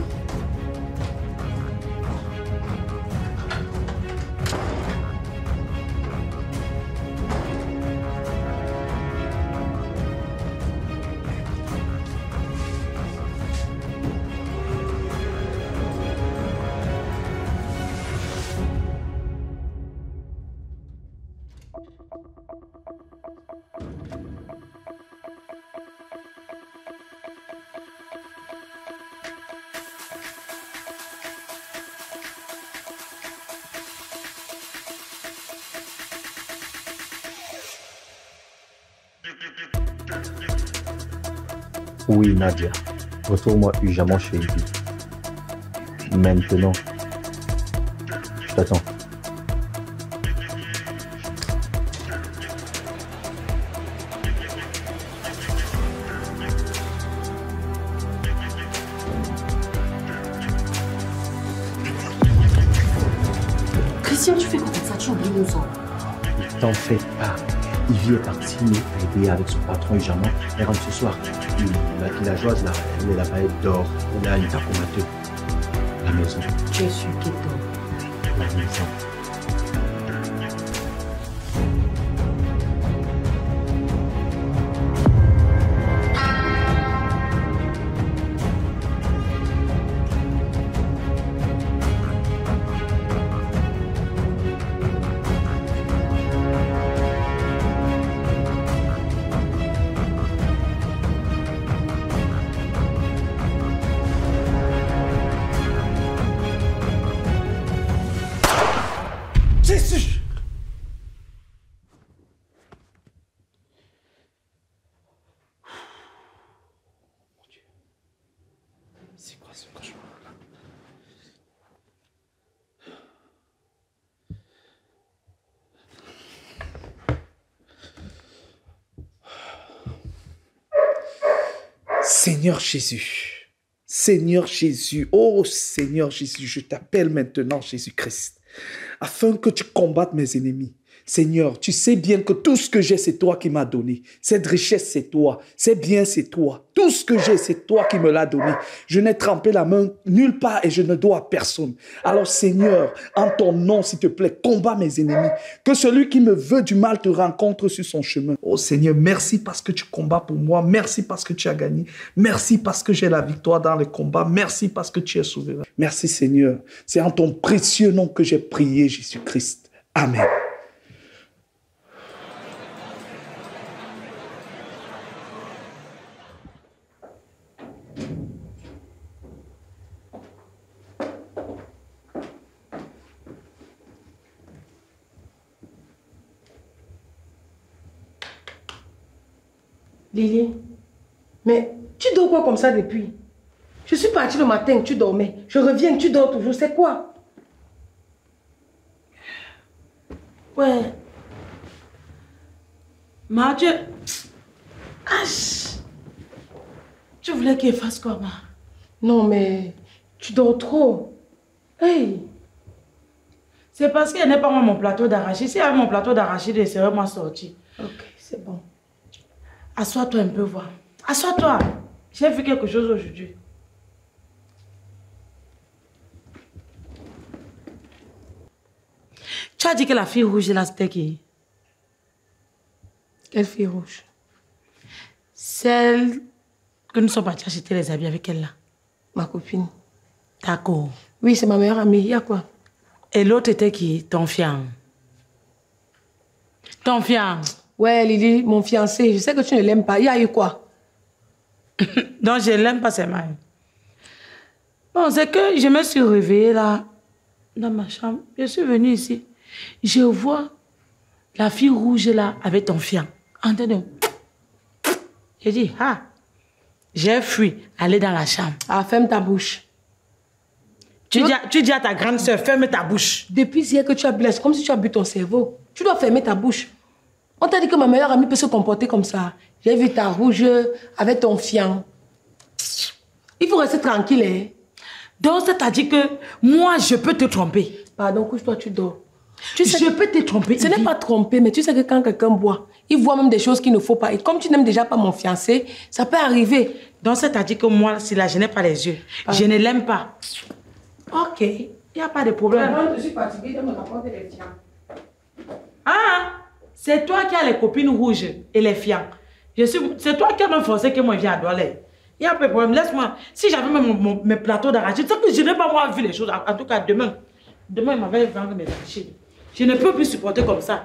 Oui, Nadia. Retrouve-moi urgemment chez lui. Maintenant. Je t'attends. Christian, tu fais comme ça, tu oublies nos hommes. Ne t'en fais pas. Ivy est parti aider avec son patron urgemment. Elle rentre ce soir. La, la joie de la elle est là-bas, elle dort. Elle a une tacomateux. La maison. Tu es sûr qu'elle dort? La maison. Seigneur Jésus, Seigneur Jésus, oh Seigneur Jésus, je t'appelle maintenant Jésus-Christ, afin que tu combattes mes ennemis. Seigneur, tu sais bien que tout ce que j'ai, c'est toi qui m'as donné. Cette richesse, c'est toi. Ces biens, c'est toi. Tout ce que j'ai, c'est toi qui me l'as donné. Je n'ai trempé la main nulle part et je ne dois à personne. Alors Seigneur, en ton nom, s'il te plaît, combat mes ennemis. Que celui qui me veut du mal te rencontre sur son chemin. Oh Seigneur, merci parce que tu combats pour moi. Merci parce que tu as gagné. Merci parce que j'ai la victoire dans le combat. Merci parce que tu es souverain. Merci Seigneur. C'est en ton précieux nom que j'ai prié, Jésus-Christ. Amen. Lily, mais tu dors quoi comme ça depuis? Je suis partie le matin, tu dormais. Je reviens, tu dors toujours. C'est quoi? Ouais. Ma, tu... Ach. Tu voulais qu'il fasse quoi, ma? Non, mais tu dors trop. Hey. C'est parce qu'elle n'est pas moi mon plateau d'arachide. Si elle avait mon plateau d'arachide, elle serait moi sortie. Ok, c'est bon. Assois-toi un peu, voir. Assois-toi. J'ai vu quelque chose aujourd'hui. Tu as dit que la fille rouge là, c'était qui? Quelle fille rouge? Celle que nous sommes partis acheter les habits avec elle là. Ma copine. D'accord. Oui, c'est ma meilleure amie. Il y a quoi? Et l'autre était qui? Ton fiancé? Ton fiancé? Ouais, Lily, mon fiancé. Je sais que tu ne l'aimes pas. Il y a eu quoi? Donc, je ne l'aime pas, c'est mal. Bon, c'est que je me suis réveillée là, dans ma chambre. Je suis venue ici. Je vois la fille rouge là, avec ton fiancé. Entendez? J'ai dit, ah, j'ai fui, aller dans la chambre. Ah, ferme ta bouche. Tu dis, à, tu dis à ta grande soeur, ferme ta bouche. Depuis hier que tu as bu, c'est comme si tu as bu ton cerveau. Tu dois fermer ta bouche. On t'a dit que ma meilleure amie peut se comporter comme ça. J'ai vu ta rouge avec ton fiancé. Il faut rester tranquille, hein. Donc, ça t'a dit que moi, je peux te tromper. Pardon, couche-toi, tu dors. Tu sais, je peux te tromper. Ce n'est pas tromper, mais tu sais que quand quelqu'un boit, il voit même des choses qu'il ne faut pas. Et comme tu n'aimes déjà pas mon fiancé, ça peut arriver. Donc, ça t'a dit que moi, si là, je n'ai pas les yeux, ah. je ne l'aime pas. Ok, il n'y a pas de problème. Je suis fatiguée de me rapporter les fiancés. Ah, c'est toi qui as les copines rouges et les fiancés. C'est toi qui as me forcé que moi, je viens à Douala. Il n'y a pas de problème, laisse-moi. Si j'avais même mon, mon, mes plateaux d'arachide, c'est que je n'ai pas moi vu les choses. En, en tout cas, demain, demain, il m'avait vendu mes arachides. Je ne peux plus supporter comme ça.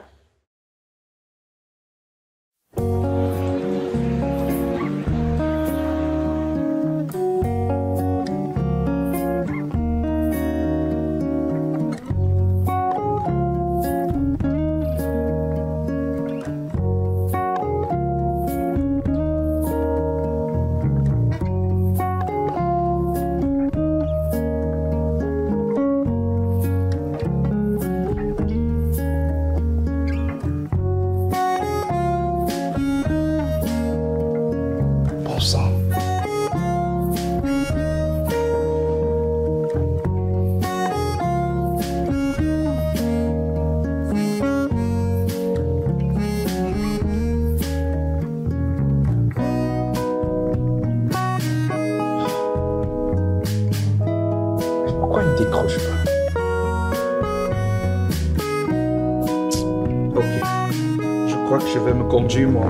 Conduis moi.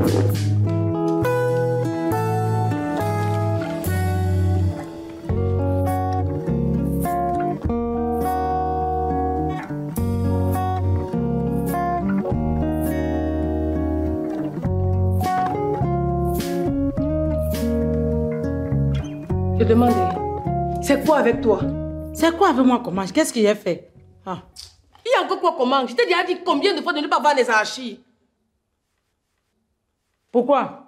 Je demandais, c'est quoi avec toi? C'est quoi avec moi comment? Qu'est-ce que j'ai fait? Ah. Il y a encore quoi comment? Je t'ai déjà dit combien de fois de ne pas voir les archives. Pourquoi?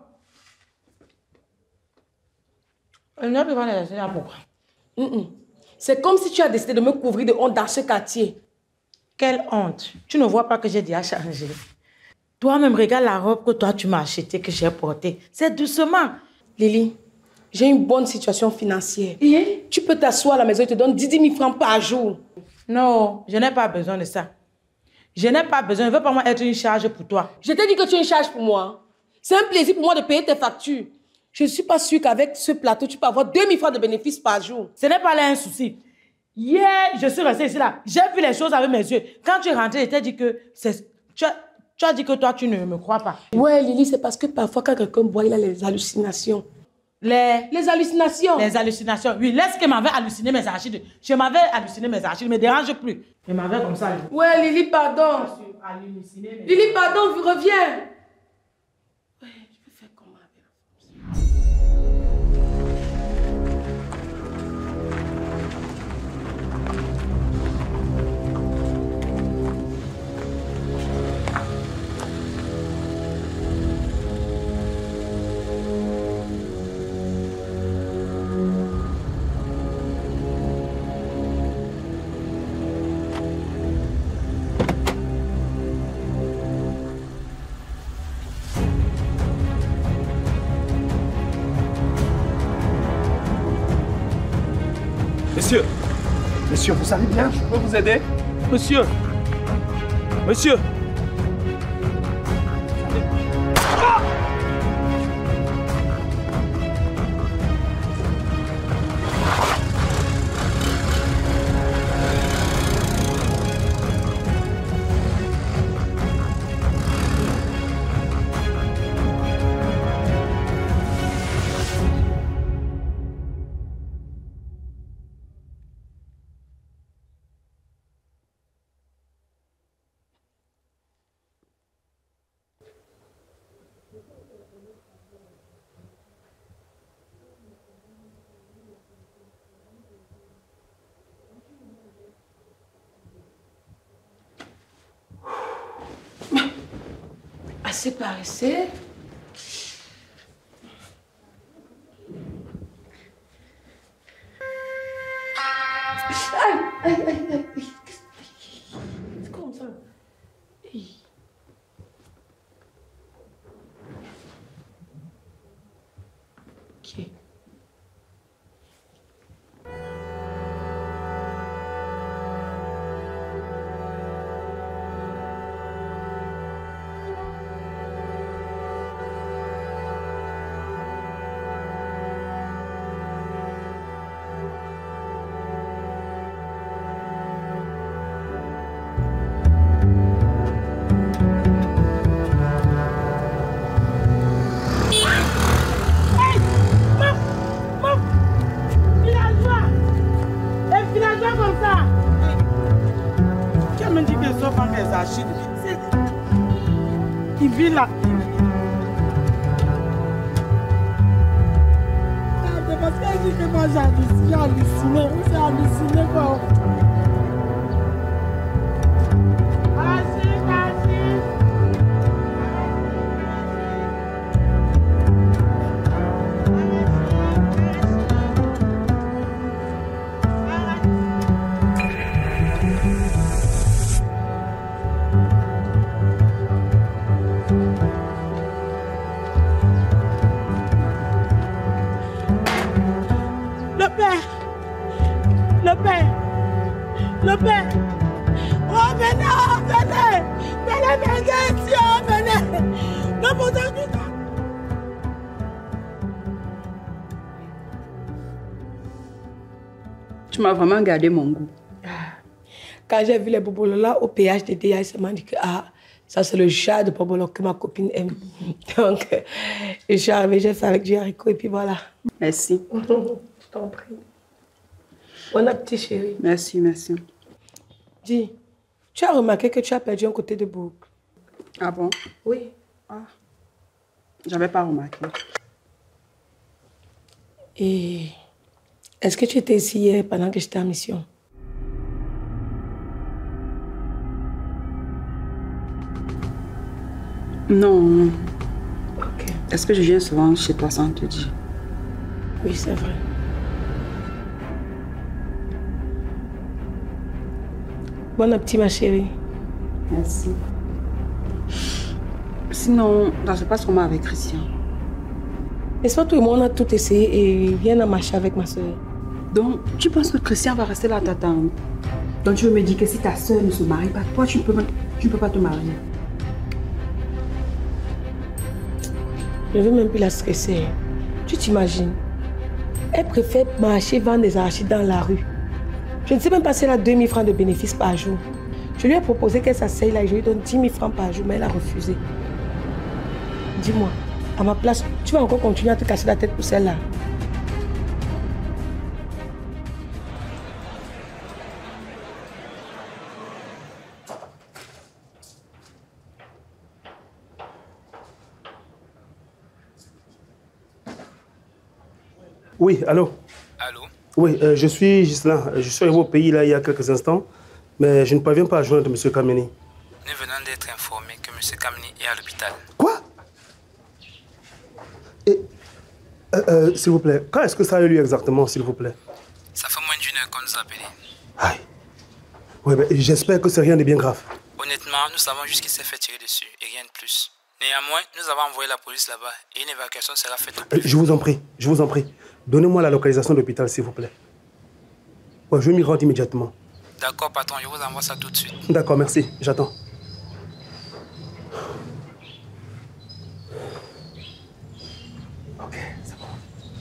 Elle n'a pas voir les archives, pourquoi? Mm -mm. C'est comme si tu as décidé de me couvrir de honte dans ce quartier. Quelle honte? Tu ne vois pas que j'ai déjà changé. Toi-même, regarde la robe que toi tu m'as achetée, que j'ai portée. C'est doucement. Lily, j'ai une bonne situation financière. Et? Tu peux t'asseoir à la maison et te donne dix mille francs par jour. Non, je n'ai pas besoin de ça. Je n'ai pas besoin. Je ne veux pas moi être une charge pour toi. Je t'ai dit que tu es une charge pour moi. C'est un plaisir pour moi de payer tes factures. Je ne suis pas sûre qu'avec ce plateau, tu peux avoir deux mille francs de bénéfices par jour. Ce n'est pas là un souci. Hier, je suis restée ici là. J'ai vu les choses avec mes yeux. Quand tu es rentrée, je t'ai dit que tu as, tu as dit que toi, tu ne me crois pas. Ouais, Lily, c'est parce que parfois, quand quelqu'un boit, il a les hallucinations. Les... Les hallucinations. Les hallucinations. Oui, laisse que m'avait halluciné mes arachides. Je m'avais halluciné mes arachides. Ne me dérange plus. Je m'avais comme ça. Ouais, Lily, pardon. Lily, pardon, reviens. Monsieur, monsieur, vous allez bien? Je peux vous aider? Monsieur, monsieur. Ah! Assez paresseux. Aïe, aïe, aïe, aïe. C'est comme ça. Hey. Ok. Il vit là. C'est parce qu'elle dit que moi j'ai halluciné, halluciné. Vous avez halluciné quoi? Le père. Oh, venez, oh, venez. Venez, venez ici, oh, venez. Ne vous inquiétez pas. Tu m'as vraiment gardé mon goût. Quand j'ai vu les bobolos là au péage de D A, il m'a dit que ah, ça c'est le chat de bobolo que ma copine aime. Donc, je suis arrivée, j'ai fait avec du haricot et puis voilà. Merci. Je t'en prie. Bon appétit, chérie. Merci, merci. Dis, tu as remarqué que tu as perdu un côté de boucle? Ah bon? Oui. Ah. J'avais pas remarqué. Et est-ce que tu étais ici hier pendant que j'étais en mission? Non. Ok. Est-ce que je viens souvent chez toi sans te dire? Oui, c'est vrai. Bon appétit, ma chérie. Merci. Sinon, ça se passe comment avec Christian? N'est-ce pas, tout le monde a tout essayé et rien n'a marché avec ma soeur. Donc, tu penses que Christian va rester là à t'attendre? Donc, tu veux me dire que si ta soeur ne se marie pas, toi, tu ne peux, tu ne peux pas te marier? Je ne veux même plus la stresser. Tu t'imagines? Elle préfère marcher, vendre des arachides dans la rue. Je ne sais même pas si elle a deux mille francs de bénéfices par jour. Je lui ai proposé qu'elle s'asseye là et je lui donne dix mille francs par jour, mais elle a refusé. Dis-moi, à ma place, tu vas encore continuer à te casser la tête pour celle-là? Oui, allô? Allô? Oui, euh, je suis Gislain. Je suis arrivé au pays là il y a quelques instants, mais je ne parviens pas à joindre M. Kameni. Nous venons d'être informés que M. Kameni est à l'hôpital. Quoi? Et, euh, euh, s'il vous plaît, quand est-ce que ça a eu lieu exactement, s'il vous plaît? Ça fait moins d'une heure qu'on nous a appelés. Aïe. Oui, mais j'espère que c'est rien de bien grave. Honnêtement, nous savons juste qu'il s'est fait tirer dessus et rien de plus. Néanmoins, nous avons envoyé la police là-bas et une évacuation sera faite au plus Euh, je vous en prie, je vous en prie. Donnez-moi la localisation de l'hôpital, s'il vous plaît. Ouais, je vais m'y rendre immédiatement. D'accord, patron, je vous envoie ça tout de suite. D'accord, merci. J'attends. Ok, c'est bon.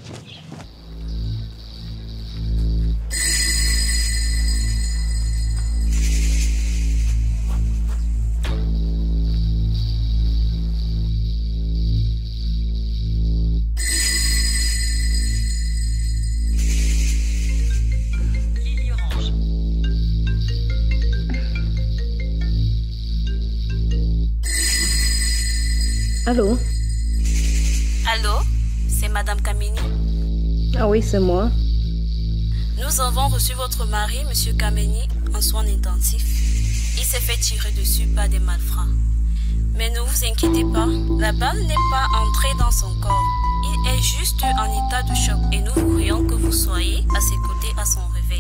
Allô? Allô? C'est Madame Kameni? Ah oui, c'est moi. Nous avons reçu votre mari, Monsieur Kameni, en soins intensifs. Il s'est fait tirer dessus par des malfrats. Mais ne vous inquiétez pas, la balle n'est pas entrée dans son corps. Il est juste en état de choc et nous voudrions que vous soyez à ses côtés à son réveil.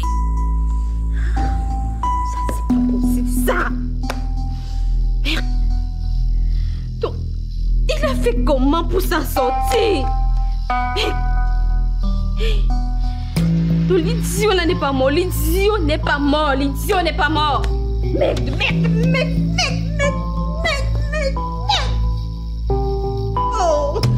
Ça, c'est pas possible, ça! Merde! Donc, il a fait comment pour s'en sortir? Donc, l'idiot là n'est pas mort, l'idiot n'est pas mort, l'idiot n'est pas mort! Merde, merde, merde, merde, merde, merde, merde, merde! Oh!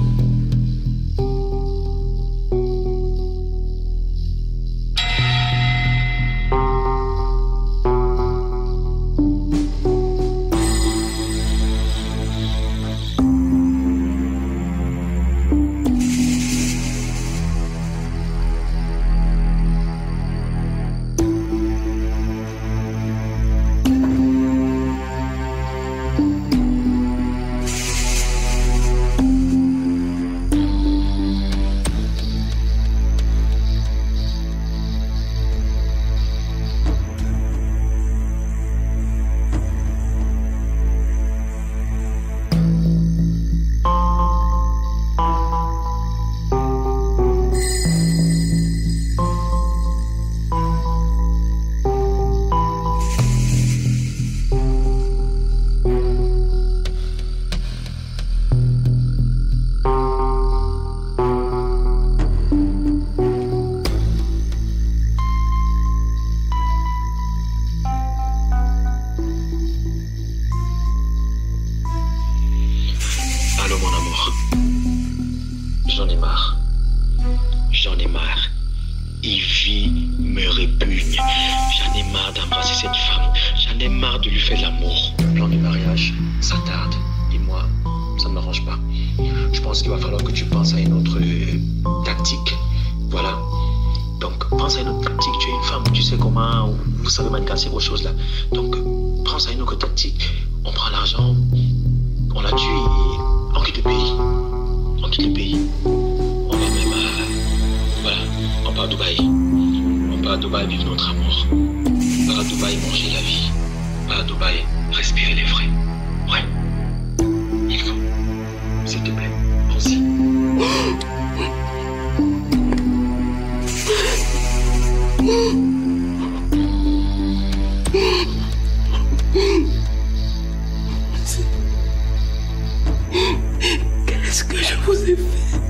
Qu'est-ce que je vous ai fait?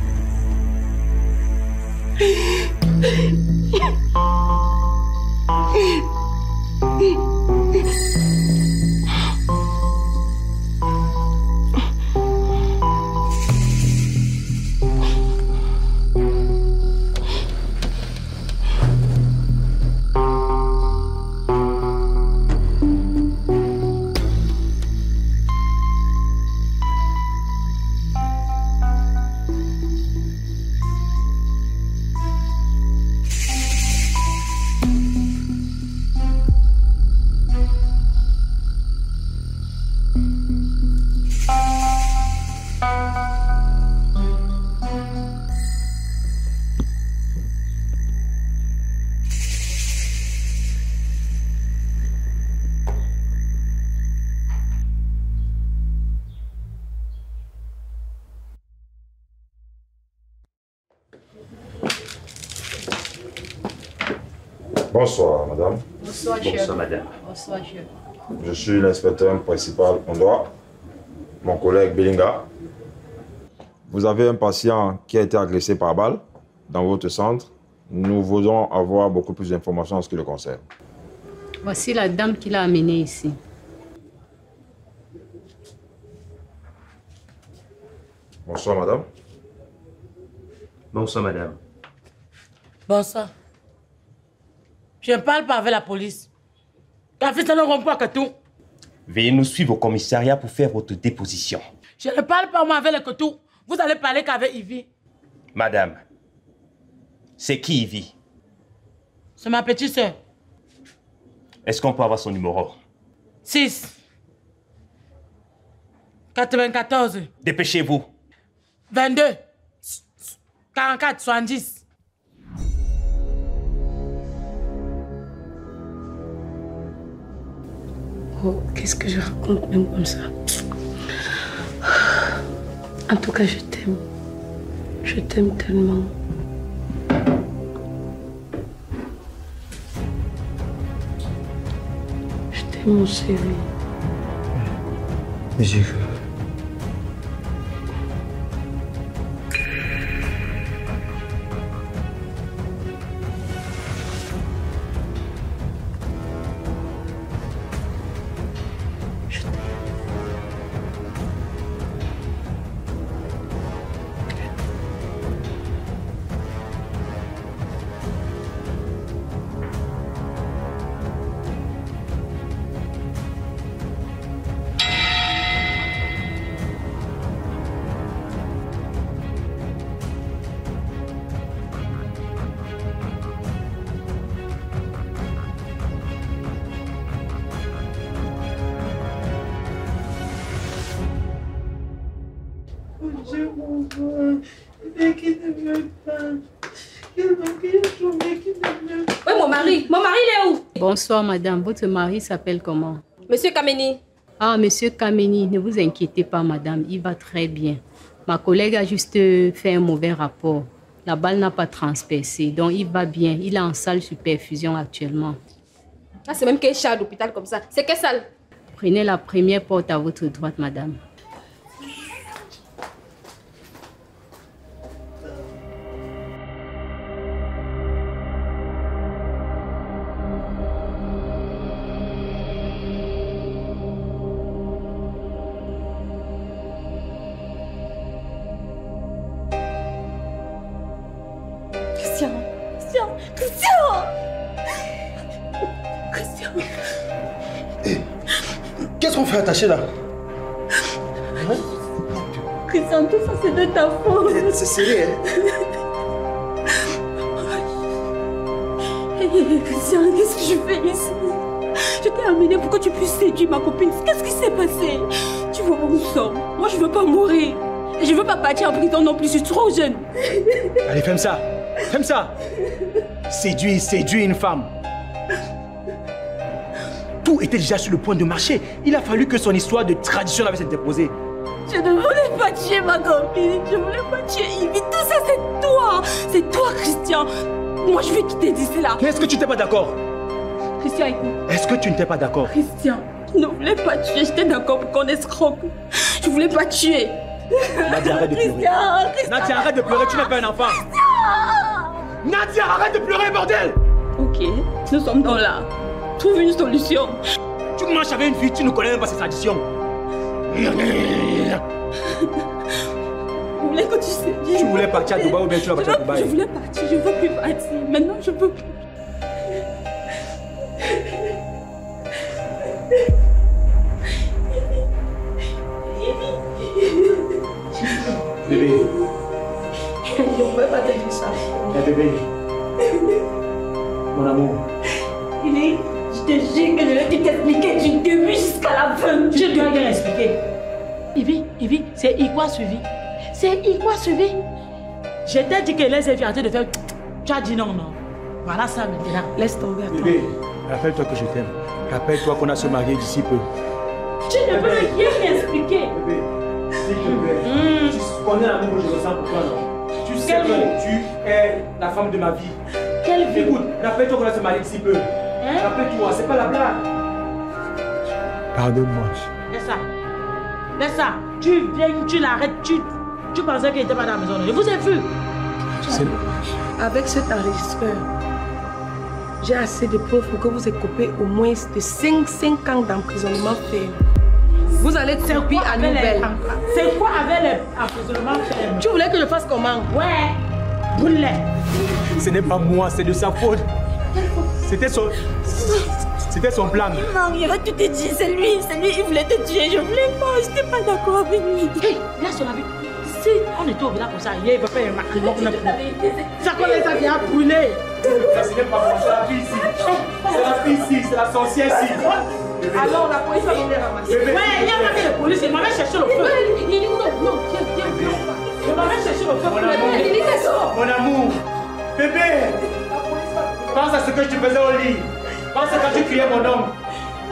Bonsoir, madame. Bonsoir, chef. Bonsoir, madame. Bonsoir, chef. Je suis l'inspecteur principal Ondoa, mon collègue Belinga. Vous avez un patient qui a été agressé par balle dans votre centre. Nous voulons avoir beaucoup plus d'informations en ce qui le concerne. Voici la dame qui l'a amené ici. Bonsoir, madame. Bonsoir, madame. Bonsoir. Je ne parle pas avec la police. Veuillez nous suivre au commissariat pour faire votre déposition. Je ne parle pas moi avec les Kotou. Vous allez parler qu'avec Ivy. Madame, c'est qui Ivy? C'est ma petite soeur. Est-ce qu'on peut avoir son numéro? six. quatre-vingt-quatorze. Dépêchez-vous. vingt-deux. quarante-quatre, soixante-dix. Oh, qu'est-ce que je raconte même comme ça? En tout cas, je t'aime. Je t'aime tellement. Je t'aime, mon chéri. Mais j'ai cru. Oui, mon mari. Mon mari, il est où? Bonsoir, madame. Votre mari s'appelle comment? Monsieur Kameni. Ah, monsieur Kameni, ne vous inquiétez pas, madame. Il va très bien. Ma collègue a juste fait un mauvais rapport. La balle n'a pas transpercé, donc il va bien. Il est en salle sous perfusion actuellement. Ah, c'est même qu'un chat d'hôpital comme ça. C'est quelle salle? Prenez la première porte à votre droite, madame. Christian, Christian, Christian, Christian. Hey, qu'est-ce qu'on fait attaché là? Hein? Christian, tout ça c'est de ta faute. C'est sérieux, hein? Hey, Christian, qu'est-ce que je fais ici? Je t'ai amené pour que tu puisses séduire ma copine. Qu'est-ce qui s'est passé? Tu vois où nous sommes. Moi, je veux pas mourir. Et je veux pas partir en prison non plus. Je suis trop jeune. Allez, fais ça. Fais ça. Séduire, séduire une femme. Tout était déjà sur le point de marcher. Il a fallu que son histoire de tradition avait été déposée. Je ne voulais pas tuer ma copine. Je ne voulais pas tuer Ivy. Tout ça, c'est toi. C'est toi, Christian. Moi, je vais quitter d'ici là. Mais est-ce que tu n'étais pas d'accord? Christian, écoute. Est-ce que tu n'étais pas d'accord? Christian, je ne voulais pas tuer. J'étais d'accord pour qu'on escroque. Je voulais pas tuer. Nadia, arrête de pleurer. Christian, Christian. Nadia, arrête de pleurer. Tu n'es pas un enfant. Christian. Nadia, arrête de pleurer, bordel! Ok, nous sommes dans là. Trouve une solution. Tu marches avec une fille, tu ne connais même pas ses traditions. Vous voulez que tu sais dire? Tu voulais partir à Dubaï ou bien tu vas partir à Dubaï? Je voulais partir, je veux plus partir. Maintenant, je peux plus. Bébé. Je ne pouvais pas te dire ça. Eh bébé. Mon amour. Ivy, je te jure que je vais tout t'expliquer du début jusqu'à la fin. Je dois rien expliquer. Ivy, Ivy, c'est Ikwa suivi. C'est Ikwa suivi. Je t'ai dit que les invités de faire. Tu as dit non, non. Voilà ça maintenant. Laisse tomber, attends. Bébé, rappelle-toi que je t'aime. Rappelle-toi qu'on a se marié d'ici peu. Tu ne peux rien m'expliquer. Bébé, s'il te plaît. Mm. Tu connais l'amour que je ressens pour toi, non? Tu sais Quel que mot? tu es la femme de ma vie. Quelle vie? Écoute, rappelle-toi qu'on a se marié d'ici peu. Hein? Rappelle-toi, c'est pas la blague. Pardonne-moi. Laisse ça. Laisse ça. Tu viens, tu l'arrêtes, tu, tu pensais qu'il n'était pas dans la maison. Je vous ai vu. Avec cet enregistreur, j'ai assez de preuves pour que vous écopez au moins de cinq ans d'emprisonnement ferme. Vous allez être servi à nouvelle. C'est quoi avec les emprisonnements fermes? Tu voulais que je fasse comment? Ouais. Brûle-les. Ce n'est pas moi, c'est de sa faute. C'était son... C'était son plan. Non, il va tout te dire. C'est lui, c'est lui, il voulait te tuer. Je voulais pas, je n'étais pas d'accord avec lui. Hé, laisse son avis. Si on était au village comme ça, il va faire un matrimonio. Ça connaît ça vient brûler. Ça ce n'est pas moi, c'est la fille ici. C'est la fille ici, c'est la sorcière ici. Alors la police va venir ramasser. Ouais, il y a même la police, il m'a même cherché le feu. Non, viens, viens, viens. Il m'a même cherché le feu. Mon amour, mon amour, bébé, pense à ce que je te faisais au lit. Pense à quand tu criais mon nom.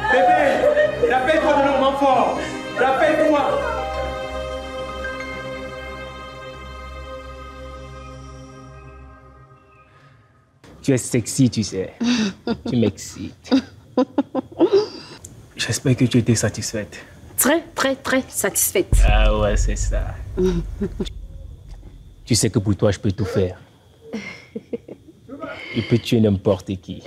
Bébé, rappelle-toi de nos moments forts. Rappelle-toi. Tu es sexy, tu sais. Tu m'excites. J'espère que tu étais satisfaite. Très, très, très satisfaite. Ah ouais, c'est ça. Tu sais que pour toi, je peux tout faire. Je peux tuer n'importe qui.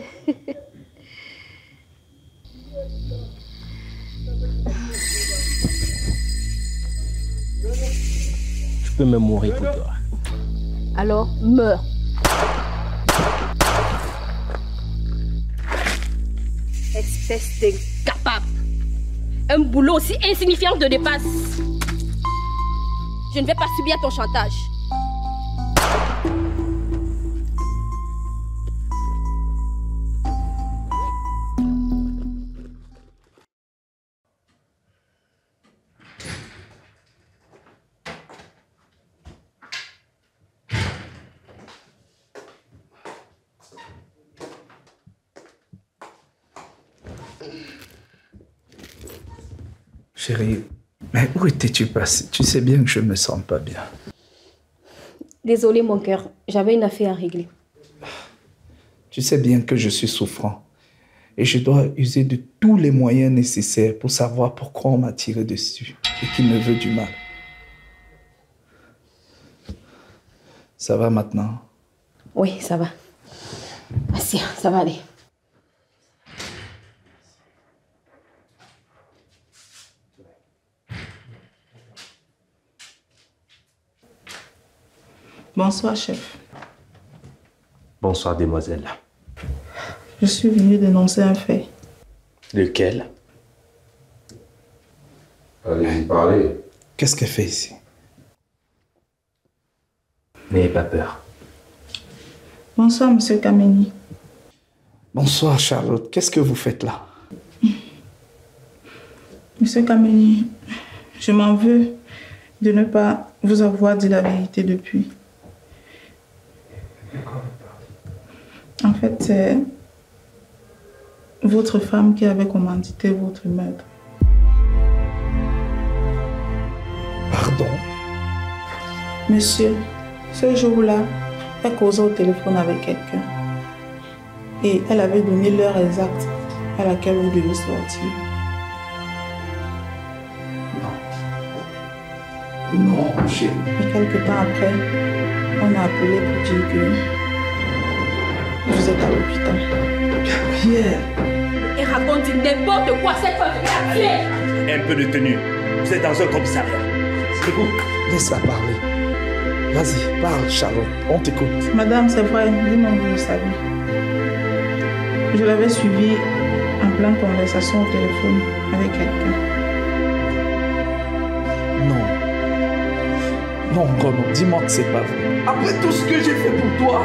Je peux même mourir pour toi. Alors, meurs. Espèce d'incapable. Un boulot aussi insignifiant te dépasse. Je ne vais pas subir ton chantage. Chérie, mais où étais-tu passé? Tu sais bien que je me sens pas bien. Désolée, mon cœur. J'avais une affaire à régler. Tu sais bien que je suis souffrant. Et je dois user de tous les moyens nécessaires pour savoir pourquoi on m'a tiré dessus et qui me veut du mal. Ça va maintenant? Oui, ça va. Merci, ça va aller. Bonsoir, chef. Bonsoir, demoiselle. Je suis venue dénoncer un fait. Lequel? Allez-y, parlez. Qu'est-ce qu'elle fait ici? N'ayez pas peur. Bonsoir, monsieur Kameni. Bonsoir, Charlotte. Qu'est-ce que vous faites là? Monsieur Kameni, je m'en veux de ne pas vous avoir dit la vérité depuis. En fait, c'est votre femme qui avait commandité votre meurtre. Pardon? Monsieur, ce jour-là, elle causait au téléphone avec quelqu'un. Et elle avait donné l'heure exacte à laquelle vous devez sortir. Non, chérie. Et quelques temps après, on a appelé pour dire que vous êtes à l'hôpital. Pierre! Et raconte n'importe quoi, cette fois, je vais la tuer. Un peu de tenue. Vous êtes dans un commissariat. C'est vous. Laisse-la parler. Vas-y, parle, Charlotte. On t'écoute. Madame, c'est vrai, dis-moi, vous le savez. Je l'avais suivi en pleine conversation au téléphone avec quelqu'un. Non. Non, Gono, dis-moi que c'est pas vrai. Après tout ce que j'ai fait pour toi.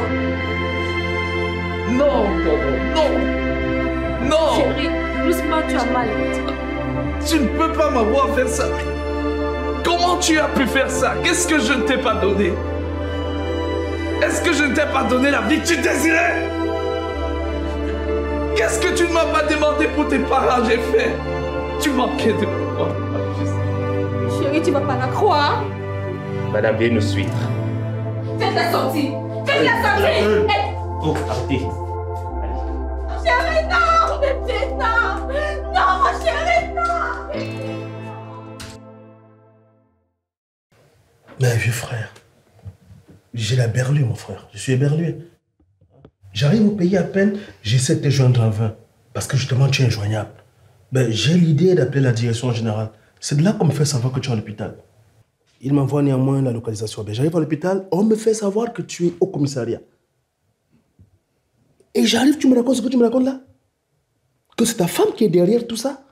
Non, Gono, non. Non. Chérie, doucement, tu as mal. Tu ne peux pas m'avoir fait ça. Comment tu as pu faire ça? Qu'est-ce que je ne t'ai pas donné? Est-ce que je ne t'ai pas donné la vie que tu désirais? Qu'est-ce que tu ne m'as pas demandé pour tes parents? J'ai fait. Tu manquais de quoi? Chérie, tu vas pas la croire. Madame, viens nous suivre. Faites-la sortir. Faites-la sortir. Oh, arrêtez. Chérie, non. Bébé, non. Non, mon chéri, non. Mais vieux frère, j'ai la berlue, mon frère. Je suis éberlué. J'arrive au pays à peine, j'essaie de te joindre en vain. Parce que justement, tu es injoignable. Ben, j'ai l'idée d'appeler la direction générale. C'est de là qu'on me fait savoir que tu es à l'hôpital. Il m'envoie néanmoins la localisation. Ben, j'arrive à l'hôpital, on me fait savoir que tu es au commissariat. Et j'arrive, tu me racontes ce que tu me racontes là? Que c'est ta femme qui est derrière tout ça?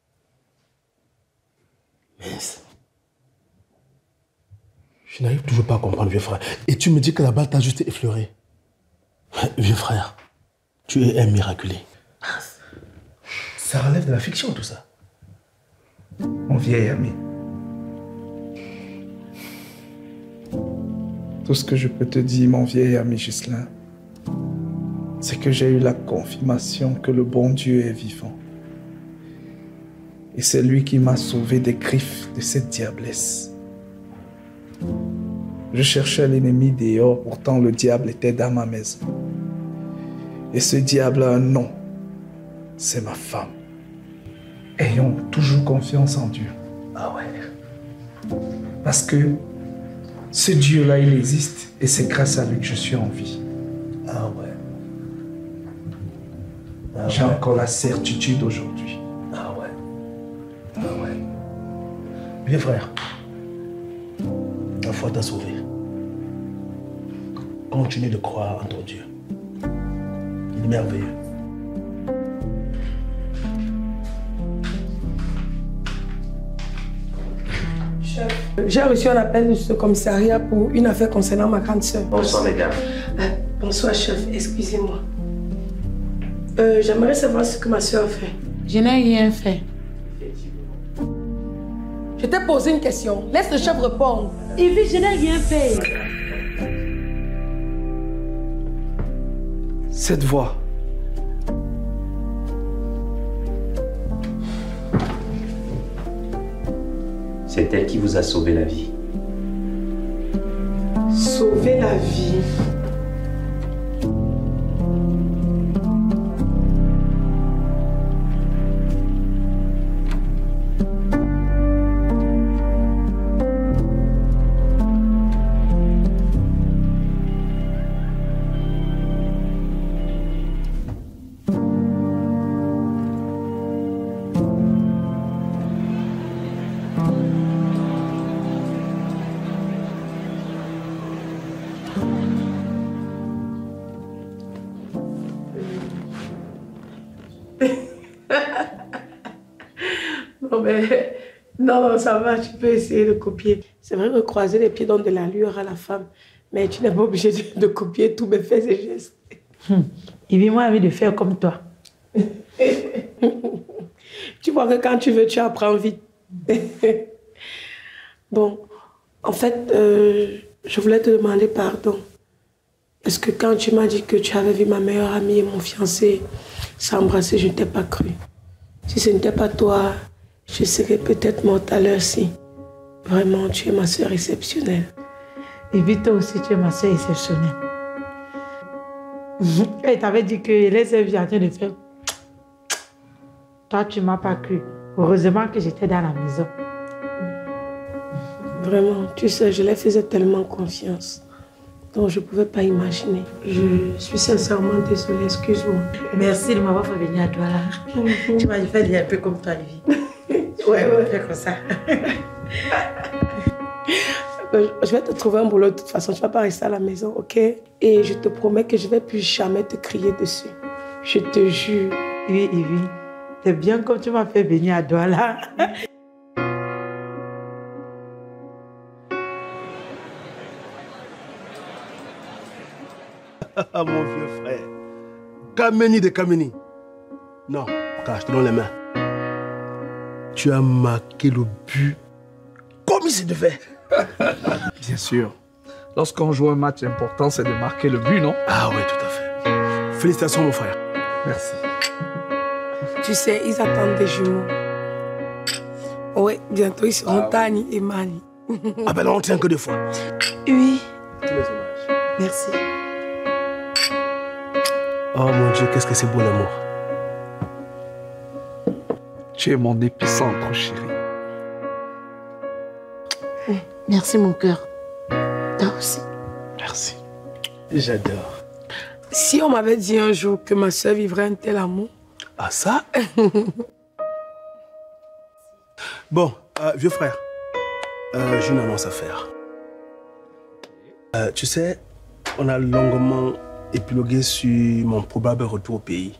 Mais je n'arrive toujours pas à comprendre, vieux frère. Et tu me dis que la balle t'a juste effleuré. Vieux frère, tu es un miraculé. Ça relève de la fiction, tout ça. Mon vieil ami. Tout ce que je peux te dire, mon vieil ami Ghislain, c'est que j'ai eu la confirmation que le bon Dieu est vivant. Et c'est lui qui m'a sauvé des griffes de cette diablesse. Je cherchais l'ennemi dehors, pourtant le diable était dans ma maison. Et ce diable a un nom. C'est ma femme. Ayons toujours confiance en Dieu. Ah ouais. Parce que ce Dieu-là, il existe et c'est grâce à lui que je suis en vie. Ah ouais. Ah J'ai ouais. encore la certitude aujourd'hui. Ah ouais. Ah ouais. Vieux frère, la foi t'a sauvé. Continue de croire en ton Dieu. Il est merveilleux. Chef, j'ai reçu un appel de ce commissariat pour une affaire concernant ma grande sœur. Bonsoir, mesdames. Euh, bonsoir, chef. Excusez-moi. Euh, J'aimerais savoir ce que ma soeur fait. Je n'ai rien fait. Je t'ai posé une question. Laisse le chef répondre. Yves, je n'ai rien fait. Cette voix. C'est elle qui vous a sauvé la vie. Sauver la vie. Non, mais... Non, non, ça va, tu peux essayer de copier. C'est vrai que croiser les pieds donne de l'allure à la femme, mais tu n'es pas obligé de, de copier tous mes faits et gestes. Hum. Et moi, envie de faire comme toi. Tu vois que quand tu veux, tu apprends vite. Bon, en fait, euh, je voulais te demander pardon. Parce que quand tu m'as dit que tu avais vu ma meilleure amie et mon fiancé s'embrasser, je ne t'ai pas cru. Si ce n'était pas toi, je serais peut-être morte à l'heure-ci. Vraiment, tu es ma soeur exceptionnelle. Et puis toi aussi, tu es ma soeur exceptionnelle. Elle t'avait dit que les élèves en train de faire. Toi, tu ne m'as pas cru. Heureusement que j'étais dans la maison. Vraiment, tu sais, je les faisais tellement confiance. Donc, je ne pouvais pas imaginer. Je suis sincèrement désolée, excuse-moi. Merci de m'avoir fait venir à toi là. Tu m'as fait dire un peu comme toi, Livy. Ouais, ouais. Fais comme ça. Je vais te trouver un boulot de toute façon. Tu ne vas pas rester à la maison, ok? Et je te promets que je ne vais plus jamais te crier dessus. Je te jure. Oui, Yvi. C'est bien comme tu m'as fait venir à Douala. Ah, mon vieux frère. Kameni de Kameni. Non, car je te donne les mains. Tu as marqué le but comme il se devait. Bien sûr. Lorsqu'on joue un match important, c'est de marquer le but, non? Ah oui, tout à fait. Félicitations, mon frère. Merci. Tu sais, ils attendent des jumeaux. Oui, bientôt ils seront ah, Tani et Mani. Ah ben là, on tient que deux fois. Oui. Tous les hommages. Merci. Oh mon Dieu, qu'est-ce que c'est beau l'amour. Tu es mon épicentre, chérie. Merci, mon cœur. Toi aussi. Merci. J'adore. Si on m'avait dit un jour que ma soeur vivrait un tel amour. Ah ça? Bon, euh, vieux frère, euh, j'ai une annonce à faire. Euh, tu sais, on a longuement épilogué sur mon probable retour au pays.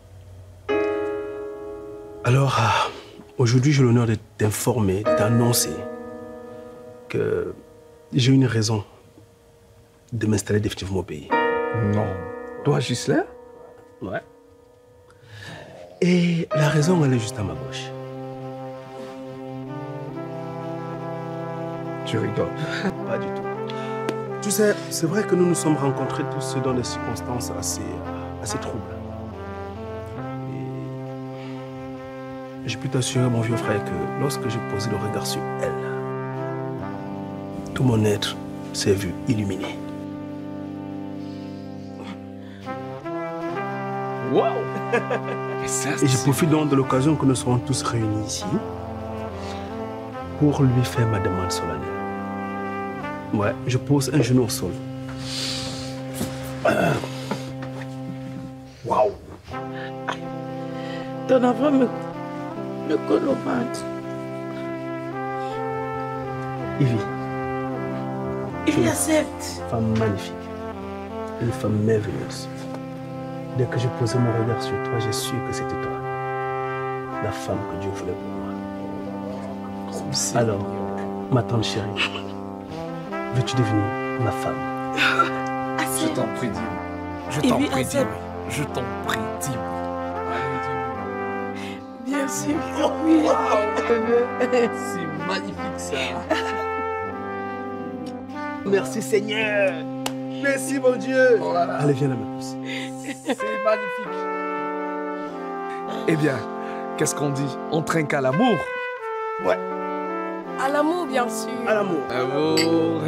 Alors, euh, aujourd'hui, j'ai l'honneur de t'informer, de t'annoncer que j'ai une raison de m'installer définitivement au pays. Non. Toi, Ghislain? Ouais. Et la raison, elle est juste à ma gauche. Tu rigoles? Pas du tout. Tu sais, c'est vrai que nous nous sommes rencontrés tous dans des circonstances assez, assez troubles. Et je peux t'assurer, mon vieux frère, que lorsque j'ai posé le regard sur elle, tout mon être s'est vu illuminé. Wow. Et je profite donc de l'occasion que nous serons tous réunis ici pour lui faire ma demande solennelle. Ouais, je pose un genou au sol. Waouh. Ton enfant me, me colle au ventre. Ivy. Il accepte. Une femme magnifique. Une femme merveilleuse. Dès que j'ai posé mon regard sur toi, j'ai su que c'était toi. La femme que Dieu voulait pour moi. Alors, ma tante chérie, veux-tu devenir ma femme? Je t'en prie, dis-moi. Je Et t'en lui prie, accepte. dis-moi. Je t'en prie, dis-moi. Bien sûr que oui. C'est magnifique ça. Merci Seigneur. Merci mon Dieu. Oh là là. Allez, viens là, ma pousse. C'est magnifique. Eh bien, qu'est-ce qu'on dit? On trinque à l'amour? Ouais. À l'amour, bien sûr. À l'amour. Amour.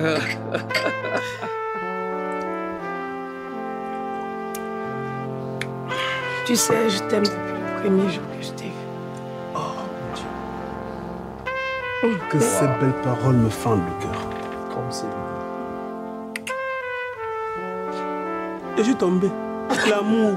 Tu sais, je t'aime depuis le premier jour que je t'ai vu. Oh mon Dieu. Que ces belles paroles me fendent le cœur. Comme c'est Et je suis tombé. L'amour.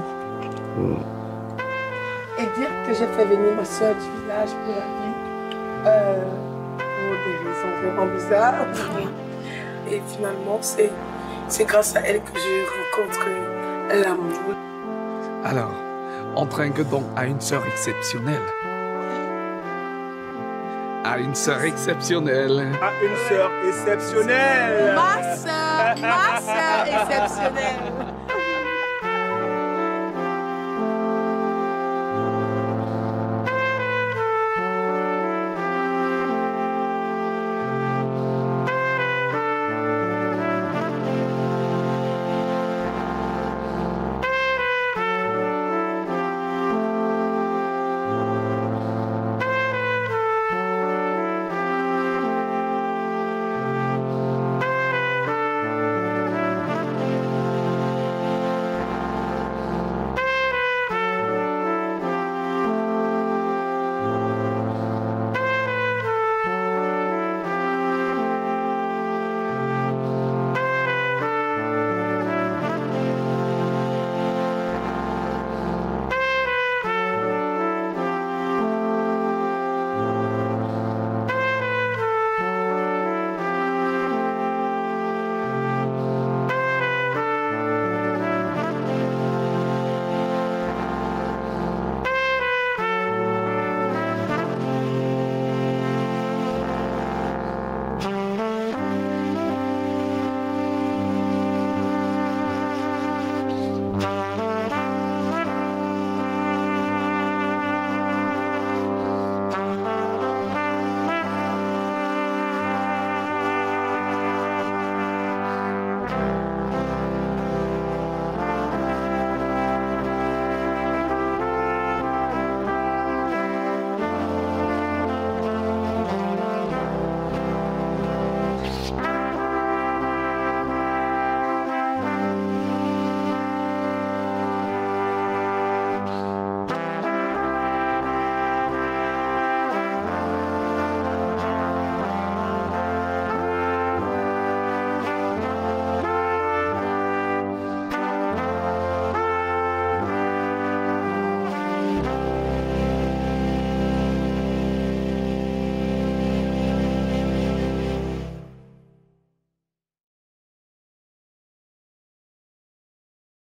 Et dire que j'ai fait venir ma soeur du village pour la vie, euh, pour des raisons vraiment bizarres. Et finalement, c'est c'est grâce à elle que je rencontre l'amour. Alors, on trinque donc à une sœur exceptionnelle. À une sœur exceptionnelle. À une sœur exceptionnelle. Ma soeur, ma soeur exceptionnelle.